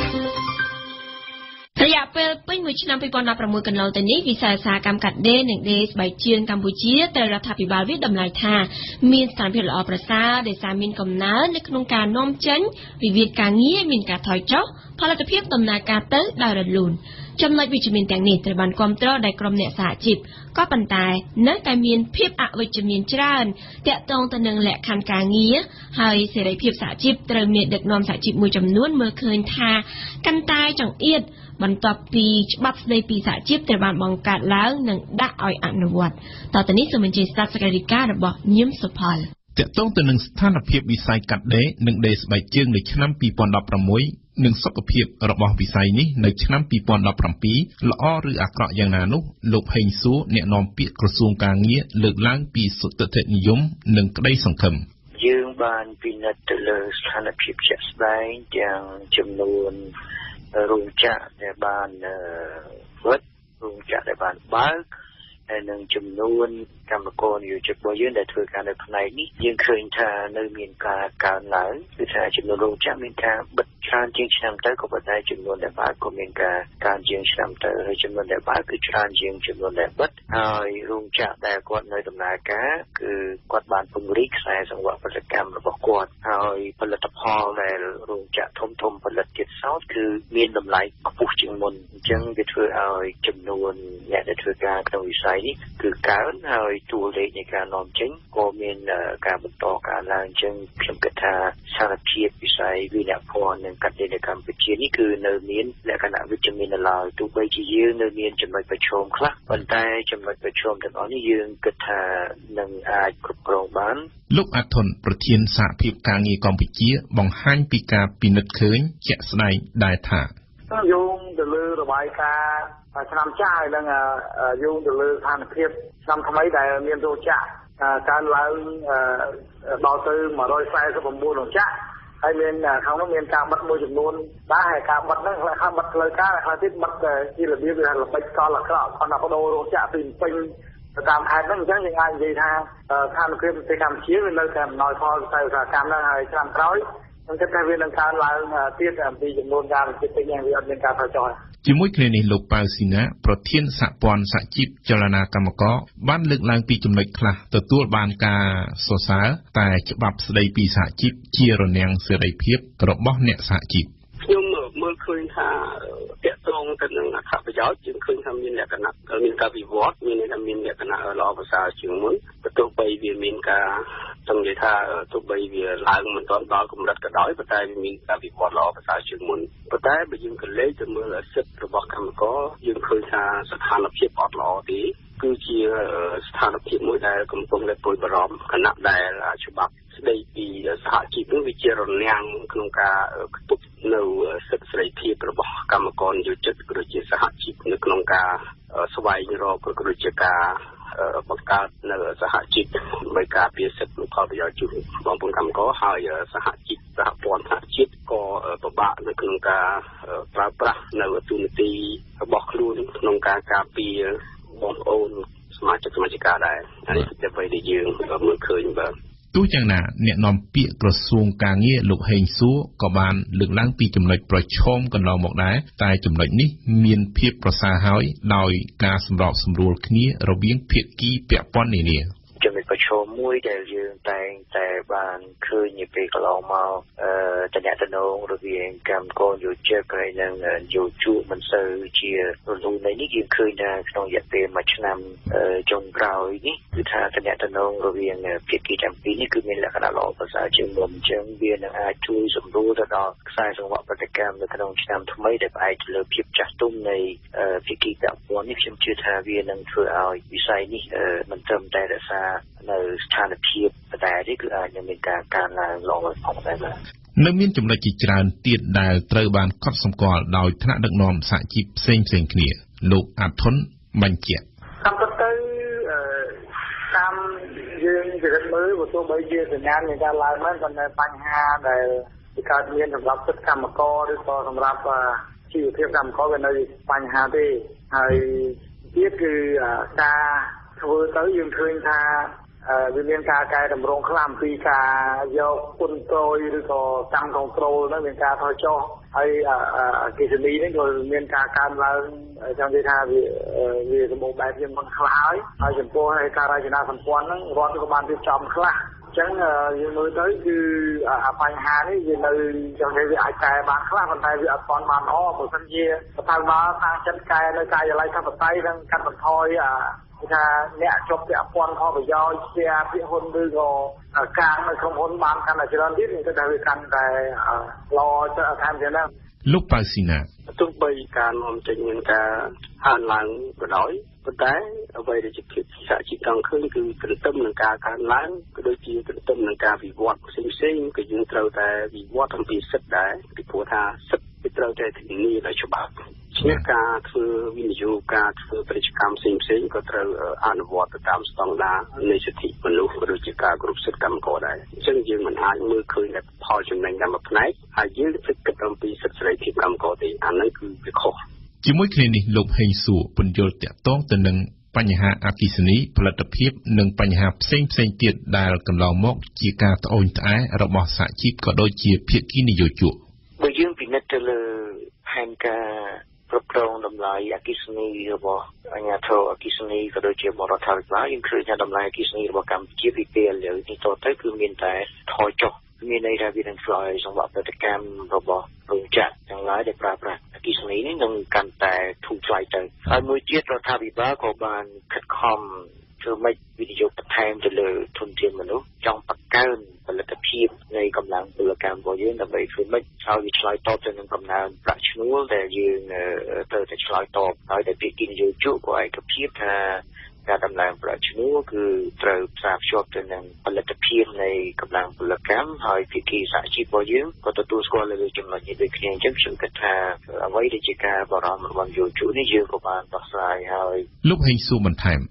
រយៈពេលពេញមួយឆ្នាំ2016កន្លងទៅនេះវិស័យឧស្សាហកម្មកាត់ដេរនិងដេរស្បែកជើងកម្ពុជាត្រូវរដ្ឋាភិបាលវិតម្លៃថាមានស្ថានភាពល្អប្រសើរដោយសារមានកំណើននៅក្នុងការនាំចេញវិវាទការងារមានការថយចុះផលិតភាពដំណើរការទៅដោយរលូនចំណុចវិជ្ជមានទាំងនេះត្រូវបានគាំទ្រដោយក្រុមអ្នកសហជីពក៏ប៉ុន្តែនៅតែមានភាពអវិជ្ជមានច្រើនទាក់ទងទៅនឹងលក្ខខណ្ឌការងារហើយសេរីភាពសហជីពត្រូវមានដឹកនាំសហជីពមួយចំនួនមើលឃើញថាកាន់តែចង្អៀតបន្ទាប់ពីច្បាប់ស្តីពីសហជីពត្រូវបានបង្កើតឡើងនិងដាក់ឲ្យអនុវត្តតទៅនេះសូមអញ្ជើញស្ដាប់សេចក្តីរាយការណ៍របស់ញឹមសុផលទាក់ទងទៅនឹងស្ថានភាពវិស័យកាត់ដេរនិងដេរស្បែកជើងនៅឆ្នាំ2016និងសុខភាពរបស់វិស័យនេះនៅឆ្នាំ2017ល្អឬអាក្រក់យ៉ាងណានោះលោកហេងសួរអ្នកនាំពាក្យក្រសួងការងារលើកឡើងពីសុទ្ធិដ្ឋិនិយមនិងក្តីសង្ឃឹមយើងបានពិនិត្យទៅលើស្ថានភាពជាក់ស្ដែងទាំងចំនួនរោងចក្រដែលបានវត្តរោងចក្រដែលបានបើកហើយនឹងចំនួនកម្មករនិយោជិតរបស់យើងដែលធ្វើការនៅផ្នែកនេះយើងឃើញថានៅមានការកើនឡើងគឺថាចំនួនរោងចក្រមានការបិទច្រើនជាងឆ្នាំទៅក៏ប៉ុន្តែចំនួនដែលបើកក៏មានការកើនជាងឆ្នាំទៅហើយចំនួនដែលបើកគឺច្រើនជាងចំនួនដែលបិទហើយរោងចក្រដែលគាត់នៅដំណើរការគឺគាត់បានពង្រីកខ្សែសង្វាក់ផលិតកម្មរបស់គាត់ហើយផលិតផលដែលរោងចក្រធំផលិតទៀតសោតគឺមានតម្លៃខ្ពស់ជាងមុនអញ្ចឹងវាធ្វើឲ្យចំនួនអ្នកដែលធ្វើការក្នុងវិស័យនេះគឺកើនហើយតួលេខនៃការនាំចេញក៏មានការបន្តកើនឡើងអញ្ចឹងខ្ញុំគិតថាសារភាពវិស័យវិនិយោគភ័ណ្ឌនិងកាត់ដេរនៅកម្ពុជានេះគឺនៅមានលក្ខណៈវិជ្ជមាននៅឡើយទោះបីជាយើងនៅមានចំណុចប្រឈមខ្លះប៉ុន្តែចំណុចប្រឈមទាំងអស់នេះយើងគិតថានឹងអាចគ្រប់គ្រងបានលោកអាធុនប្រធានសហភាពការងារកម្ពុជាបង្ហាញពីការពិនិត្យឃើញជាក់ស្ដែងដែរថាយោងទៅលើរបាយការណ៍ឆ្នាំចាស់ហើយនឹងយោងទៅលើស្ថានភាពឆ្នាំថ្មីដែលមានរោងចក្រកើនឡើងដល់ទៅ149រោងចក្រហើយមានខាងនោះមានការបិទមួយចំនួនដែរហើយការបិទហ្នឹងខ្លះបិទផ្លូវការខ្លះទៀតបិទជារបៀបល្បិចកលអាក្រក់គាត់ថាបដូររោងចក្រពីពេញទៅតាមខេត្តហ្នឹងអញ្ចឹងយើងអាចនិយាយថាស្ថានភាពប្រទេសកម្ពុជាវានៅតែអំណោយផលវិស័យឧស្សាហកម្មហ្នឹងហើយឆ្នាំក្រោយខ្ញុំគិតថាវានឹងកើនឡើងទៀតអំពីចំនួនការបញ្ជាទិញវាអត់មានការថយចុះជាមួយគ្នានេះលោកប៉ៅស៊ីណាប្រធានសហព័ន្ធសហជីពចលនាកម្មករបានលើកឡើងពីចំណុចខ្លះទទួលបានការសរសើរតែច្បាប់ស្តីពីសហជីពជារនាំងសេរីភាពរបស់អ្នកសហជីពខ្ញុំមើលឃើញថាតកតងទៅនឹងអត្ថប្រយោជន៍យើងឃើញថាមានលក្ខណៈមានការវិវត្តមានលក្ខណៈល្អប្រសើរជាងមុនទោះបីវាមានការចង់និយាយថាទោះបីវាឡើងមិនទាន់ដល់កម្រិតក៏ដោយប៉ុន្តែវាមានការវិវត្តល្អប្រសើរជាងមុនប៉ុន្តែបើយើងក៏លេខទៅមើលសិទ្ធិរបស់កម្មករយើងឃើញថាស្ថានភាពអត់ល្អទេគឺជាស្ថានភាពមួយដែលកំពុងតែព្រួយបារម្ភគណៈដែលច្បាប់ស្ដីពីសហជីពនោះវាជារនាំងក្នុងការខ្ទប់នៅសិទ្ធិសេរីភាពរបស់កម្មករនិយោជិតក៏ដូចជាសហជីពនៅក្នុងការស្វែងរកក៏ដូចជាការបង្កើតនៅសហជីពដើម្បីការពារសិទ្ធិផលប្រយោជន៍ជូនបងប្អូនកម្មករហើយសហជីពសហព័ន្ធសហជីពក៏ពិបាកនៅក្នុងការប្រើប្រាស់នៅទូនាទីរបស់ខ្លួនក្នុងការការពារបងប្អូនសមាជិកដែរហើយតែពេលដែលយើងមើលឃើញបាទទោះយ៉ាងណាអ្នកនាំពាក្យក្រសួងការងារលោកហេងសួរក៏បានលើកឡើងពីចំណុចប្រឈមកន្លងមកដែរតែចំណុចនេះមានភាពប្រសើរហើយដោយការសម្របសម្រួលគ្នារវាងភាគីពាក់ព័ន្ធនានាចំណុចប្រឈមមួយដែលយើងតែងតែបានឃើញនាពេលកន្លងមកតំណែងរវាងកម្មករយោជិតហើយនិងយោជកមិនសូវជារលូននេះយើងឃើញថាក្នុងរយៈពេលមួយឆ្នាំចុងក្រោយនេះគឺថាតំណែងរវាងភាគីទាំងពីរនេះគឺមានលក្ខណៈល្អប្រសើរជាងមុនអញ្ចឹងវានឹងអាចជួយសម្រួលទៅដល់ខ្សែសង្វាក់ប្រតិកម្មនៅក្នុងឆ្នាំថ្មីដែលផ្អែកលើភាពចាស់ទុំនៃភាគីពាក់ព័ន្ធនេះខ្ញុំជឿថាវានឹងធ្វើឲ្យវិស័យនេះមិនត្រឹមតែរក្សានៅស្ថានភាពតែនេះគឺអាចនឹងមានការកើនឡើងល្អផងដែរបាទនៅមានចំណុចជាច្រើនទៀតដែលត្រូវបានកត់សម្គាល់ដោយថ្នាក់ដឹកនាំសហជីពផ្សេងៗគ្នាលោកអាធុនបញ្ជាក់តាមពិតទៅតាមយើងពិនិត្យមើលបើទោះបីជាសញ្ញានៃការឡើងហ្នឹងប៉ុន្តែបញ្ហាដែលកើតមានសម្រាប់សិទ្ធិកម្មករឬក៏សម្រាប់ជីវភាពកម្មករវានៅបញ្ហាទេហើយទៀតគឺការធ្វើទៅយើងឃើញថាវាមានការកែតម្រង់ខ្លះអំពីការយកគុណក្រួយឬក៏កម្មខុសត្រូវហ្នឹងមានការថយចុះហើយអគិសនីនេះក៏មានការកើនឡើងចង់និយាយថាវាសម្បូរបែបជាងមុនខ្លះហើយចំពោះឯការរចនាសម្ព័ន្ធហ្នឹងរដ្ឋក៏បានរៀបចំខ្លះអញ្ចឹងយើងមើលទៅគឺបញ្ហានេះវានៅចង់និយាយវាអាចកែបានខ្លះប៉ុន្តែវាអត់ទាន់បានល្អបើមិនជាថាមកខាងចិត្តកែនៅការិយាល័យធិបតេយ្យនឹងកាត់បន្ថយថាអ្នកជាប់ពាក់ព័ន្ធផលប្រយោជន៍ជាភាគហ៊ុនឬក៏ការនៅក្នុងហ៊ុនបានកាន់តែច្រើនទៀតគឺថាវាកាន់តែល្អទៅថែមទៀតណាលោកប៉ៅស៊ីណាទោះបីការនាំចេញមានការកើនឡើងក៏ដោយប៉ុន្តែអ្វីដែលជាភាពសហជីពចង់ឃើញគឺទន្ទឹមនឹងការកើនឡើងក៏ដូចជាទន្ទឹមនឹងការវិវត្តផ្សេងៗក៏យើងត្រូវតែវិវត្តអំពីសិទ្ធិដែរពីព្រោះថាសិទ្ធិវាត្រូវតែធានាដោយច្បាប់ ជាការធ្វើវិនិយោគការធ្វើពាណិជ្ជកម្មផ្សេងៗក៏ត្រូវអនុវត្តទៅតាមស្តង់ដារនៃសិទ្ធិមនុស្សឬជាការគ្រប់សិទ្ធិកម្មករដែរអញ្ចឹងយើងមិនអាចមើលឃើញតែផលចំណេញតែមួយផ្នែកហើយយើងគិតអំពីសិទ្ធិសេរីភាពកម្មករទេអានោះគឺវាខុសជាមួយគ្នានេះលោកហេងសួរពន្យល់តាក់ទងទៅនឹងបញ្ហាអគ្គិសនីផលិតភាពនិងបញ្ហាផ្សេងៗទៀតដែលកន្លងមកជាការត្អូញត្អែរបស់សហជីពក៏ដូចជាភាគីនយោជកបើយើងពិនិត្យទៅលើផែនការគ្រប់គ្រងតម្លៃអគ្គិសនីរបស់អាជ្ញាធរអគ្គិសនីក៏ដូចជាបរដ្ឋាភិបាលយើងឃើញថាតម្លៃអគ្គិសនីរបស់កម្ពុជាពីពេលឥឡូវនេះតទៅគឺមានតែថយចុះមានន័យថាវានឹងធ្វើឲ្យសង្វាក់ផលិតកម្មរបស់រោងចក្រទាំងឡាយដែលប្រើប្រាស់អគ្គិសនីនេះនឹងកាន់តែធូរថ្លៃទៅហើយមួយទៀតរដ្ឋាភិបាលក៏បានខិតខំធ្វើម៉េចវិនិយោគបន្ថែមទៅលើធនធានមនុស្សចង់បង្កើនផលិតភាពនៃកម្លាំងពលកម្មរបស់យើងដើម្បីធ្វើម៉េចឲ្យវាឆ្លើយតបទៅនឹងកំណើនប្រាក់ឈ្នួលដែលយើងត្រូវតែឆ្លើយតបហើយតែភាគីនយោជកក៏ឯកភាពថាការដំឡើងប្រាក់ឈ្នួលគឺត្រូវផ្សារភ្ជាប់ទៅនឹងផលិតភាពនៃកម្លាំងពលកម្មហើយភាគីសហជីពរបស់យើងក៏ទទួលស្គាល់លើចំណុចនេះដូចគ្នាអញ្ចឹងខ្ញុំគិតថាអ្វីដែលជាការបារម្ភរបស់យោជកនេះយើងក៏បានដោះស្រាយហើយលោកហេងសួរបន្ថែមអ្វី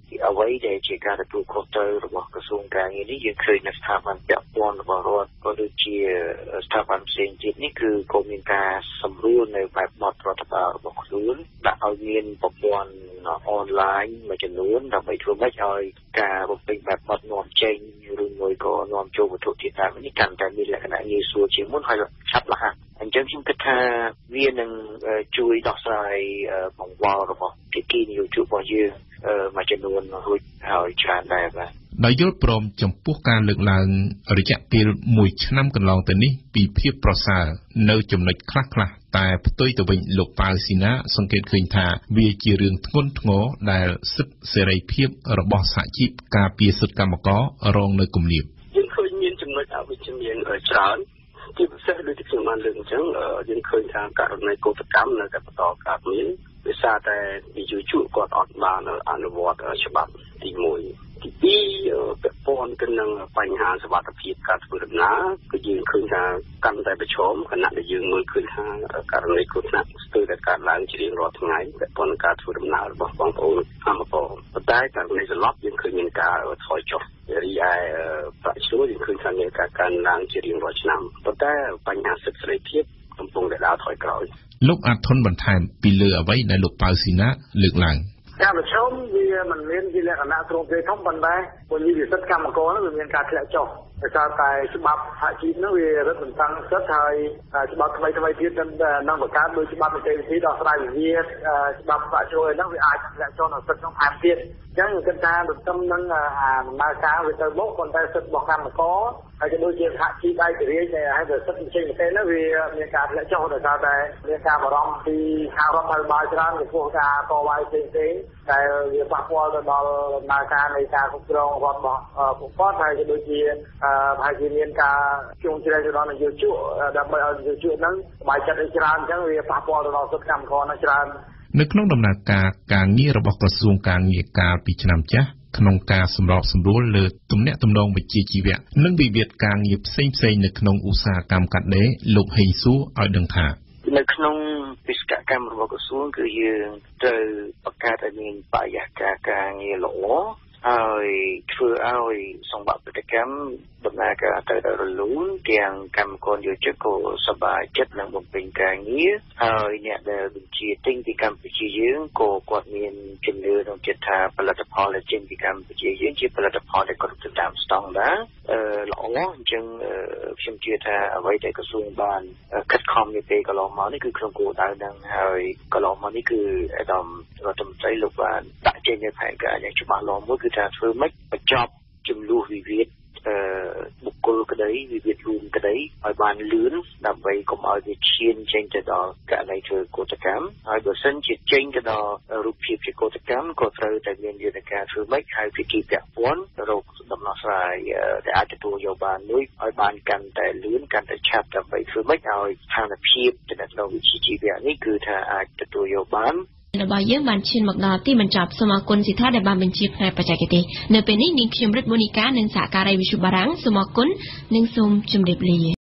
ว้แต่ជាការទទួលខុសត្រូវរបស់ក្រសួងការងារនេះយើងឃើញនៅស្ថាប័នពាក់ព័ន្ធរបស់រដ្ឋក៏ដូចជាស្ថាប័នផ្សេងទៀតនេះគឺក៏មានការសម្រួលនៅបែបបទរដ្ឋបាលរបស់ខ្លួនដាក់ឲ្យមានប្រព័ន្ធអនឡាញមួយចំនួនដើម្បីធ្វើម៉េចឲ្យការបំពេញបែបបទនាំចេញឬមួយក៏នាំចូលវត្ថុធាតុដើមនេះកាន់តែមានលក្ខណៈងាយស្រួលជាងមុនហើយឆាប់រហ័សអញ្ចឹងខ្ញុំគិតថាវានឹងជួយដោះស្រាយបង្វល់របស់ភាគីនយោជករបស់យើងមួយចំនួនរួចហើយច្រើនដែរបាទដោយយល់ព្រមចំពោះការលើកឡើងរយៈពេល1ឆ្នាំកន្លងទៅនេះពីភាពប្រសើរនៅចំណុចខ្លះៗតែផ្ទុយទៅវិញលោកប៉ៅស៊ីណាសង្កេតឃើញថាវាជារឿងធ្ងន់ធ្ងរដែលសិទ្ធិសេរីភាពរបស់សហជីពការពារសិទ្ធិកម្មកររងនៅគំនាបយើងឃើញមានចំណុចអវិជ្ជមានច្រើនជាពិសេសដូចខ្ញុំបានលើកអញ្ចឹងយើងឃើញថាករណីកោតកម្មនៅតែបន្តកើតមានដោយសារតែវិយោជកគាត់អត់បានអនុវត្តច្បាប់ទី1ទី2ពាក់ព័ន្ធទៅនឹងបញ្ហាសុវត្ថិភាពការធ្វើដំណើរគឺយើងឃើញថាកាន់តែប្រឈមខណៈដែលយើងមើលឃើញថាករណីគ្រោះថ្នាក់ស្ទើរតែកើតឡើងជារៀងរាល់ថ្ងៃពាក់ព័ន្ធនឹងការធ្វើដំណើររបស់បងប្អូនកម្មករប៉ុន្តែករណីសន្លប់យើងឃើញមានការថយចុះរីឯប្រាក់ឈ្នួលយើងឃើញថាមានការកើនឡើងជារៀងរាល់ឆ្នាំប៉ុន្តែបញ្ហាសិទ្ធិសេរីភាពកំពុងតែដើរថយក្រោយលោកអាធុនបន្ថែមពីលើអ្វីដែលលោកប៉ៅស៊ីណាលើកឡើងការប្រជុំវាមិនមានជាលក្ខណៈទ្រង់ទ្រាយធំប៉ុន្តែពលរដ្ឋវិសិទ្ធកម្មករនោះវាមានការធ្លាក់ចុះដោយសារតែច្បាប់សហជីពនោះវារឹតបន្តឹងសិទ្ធិហើយច្បាប់ថ្មីទៀតនឹងបង្កើតដោយច្បាប់នីតិវិធីដោះស្រាយវិវាទច្បាប់ប្រាក់ឈ្នួលហ្នឹងវាអាចធ្លាក់ចុះដល់សិទ្ធិក្នុងថែមទៀតអញ្ចឹងខ្ញុំគិតថាទន្ទឹមនឹងដំណើរការវាទៅមុខប៉ុន្តែសិទ្ធិរបស់កម្មករហើយក៏ដូចជាសហជីពឯករាជ្យហើយក៏សិទ្ធិផ្សេងៗនោះវាមានការធ្លាក់ចុះដោយសារតែមានការបារម្ភពីខាងរដ្ឋាភិបាលច្រើនចំពោះការតវ៉ាផ្សេងៗតែវាប៉ះពាល់ទៅដល់ដំណើរការនៃការគ្រប់គ្រងរដ្ឋរបស់ពួកគាត់ហើយក៏ដូចជាហើយជាមានការជួងជ្រែកទៅដល់នយោជកដើម្បីឲ្យនយោជកហ្នឹងសប្បាយចិត្តឲ្យច្រើនអញ្ចឹងវាប៉ះពាល់ទៅដល់សិទ្ធិកម្មករហ្នឹងច្រើននៅក្នុងដំណើរការងាររបស់ក្រសួងការងារកាលពីឆ្នាំចាស់ក្នុងការសម្របសម្រួលលើទំនាក់ទំនងវិជ្ជាជីវៈនិងវិវាទការងារផ្សេងៗនៅក្នុងឧស្សាហកម្មកាត់ដេរលោកហេងសួរឲ្យដឹងថានៅក្នុងបេសកកម្មរបស់ក្រសួងគឺយើងត្រូវបង្កើតឲ្យមានបរិយាកាសការងារល្អហើយធ្វើឲ្យសង្វាក់ពាណិជ្ជកម្មដំណើរការទៅដល់រលូនទាំងកម្មករយោជកក៏សប្បាយចិត្តនឹងបំពេញការងារហើយអ្នកដែលបញ្ជាទិញពីកម្ពុជាយើងក៏គាត់មានជំនឿក្នុងចិត្តថាផលិតផលដែលចេញពីកម្ពុជាយើងជាផលិតផលដែលគ្រប់ទៅតាមស្តង់ដារល្អអញ្ចឹងខ្ញុំជឿថាអ្វីដែលក្រសួងបានខិតខំនាពេលកន្លងមកនេះគឺក្នុងគោលដៅហ្នឹងហើយកន្លងមកនេះគឺអាដាមរដ្ឋមន្ត្រីលោកបានដាក់ចេញនូវផែនការយ៉ាងច្បាស់លាស់មួយគឺថាធ្វើម៉េចបញ្ចប់ចំនួនវិវាទបុគ្គលក្តីវិវាទរួមក្តីឲ្យបានលឿនដើម្បីកុំឲ្យវាឈានចេញទៅដល់ករណីធ្វើកោតកម្មហើយបើសិនជាចេញទៅដល់រូបភាពជាកោតកម្មក៏ត្រូវតែមានយន្តការធ្វើម៉េចហើយភាគីពាក់ព័ន្ធរកដំណោះស្រាយដែលអាចទទួលយកបានមួយឲ្យបានកាន់តែលឿនកាន់តែឆាប់ដើម្បីធ្វើម៉េចឲ្យស្ថានភាពទៅក្នុងវិជ្ជាជីវៈនេះគឺថាអាចទទួលយកបានរបស់យើងបានឈានមកដល់ទីបញ្ចប់សូមអរគុណសិដ្ឋាដែលបានបញ្ជាផ្នែកបច្ចេកទេសនៅពេលនេះនាងខ្ញុំរិទ្ធមូនីកានិងសហការីវិទ្យុបារាំងសូមអរគុណនិងសូមជម្រាបលា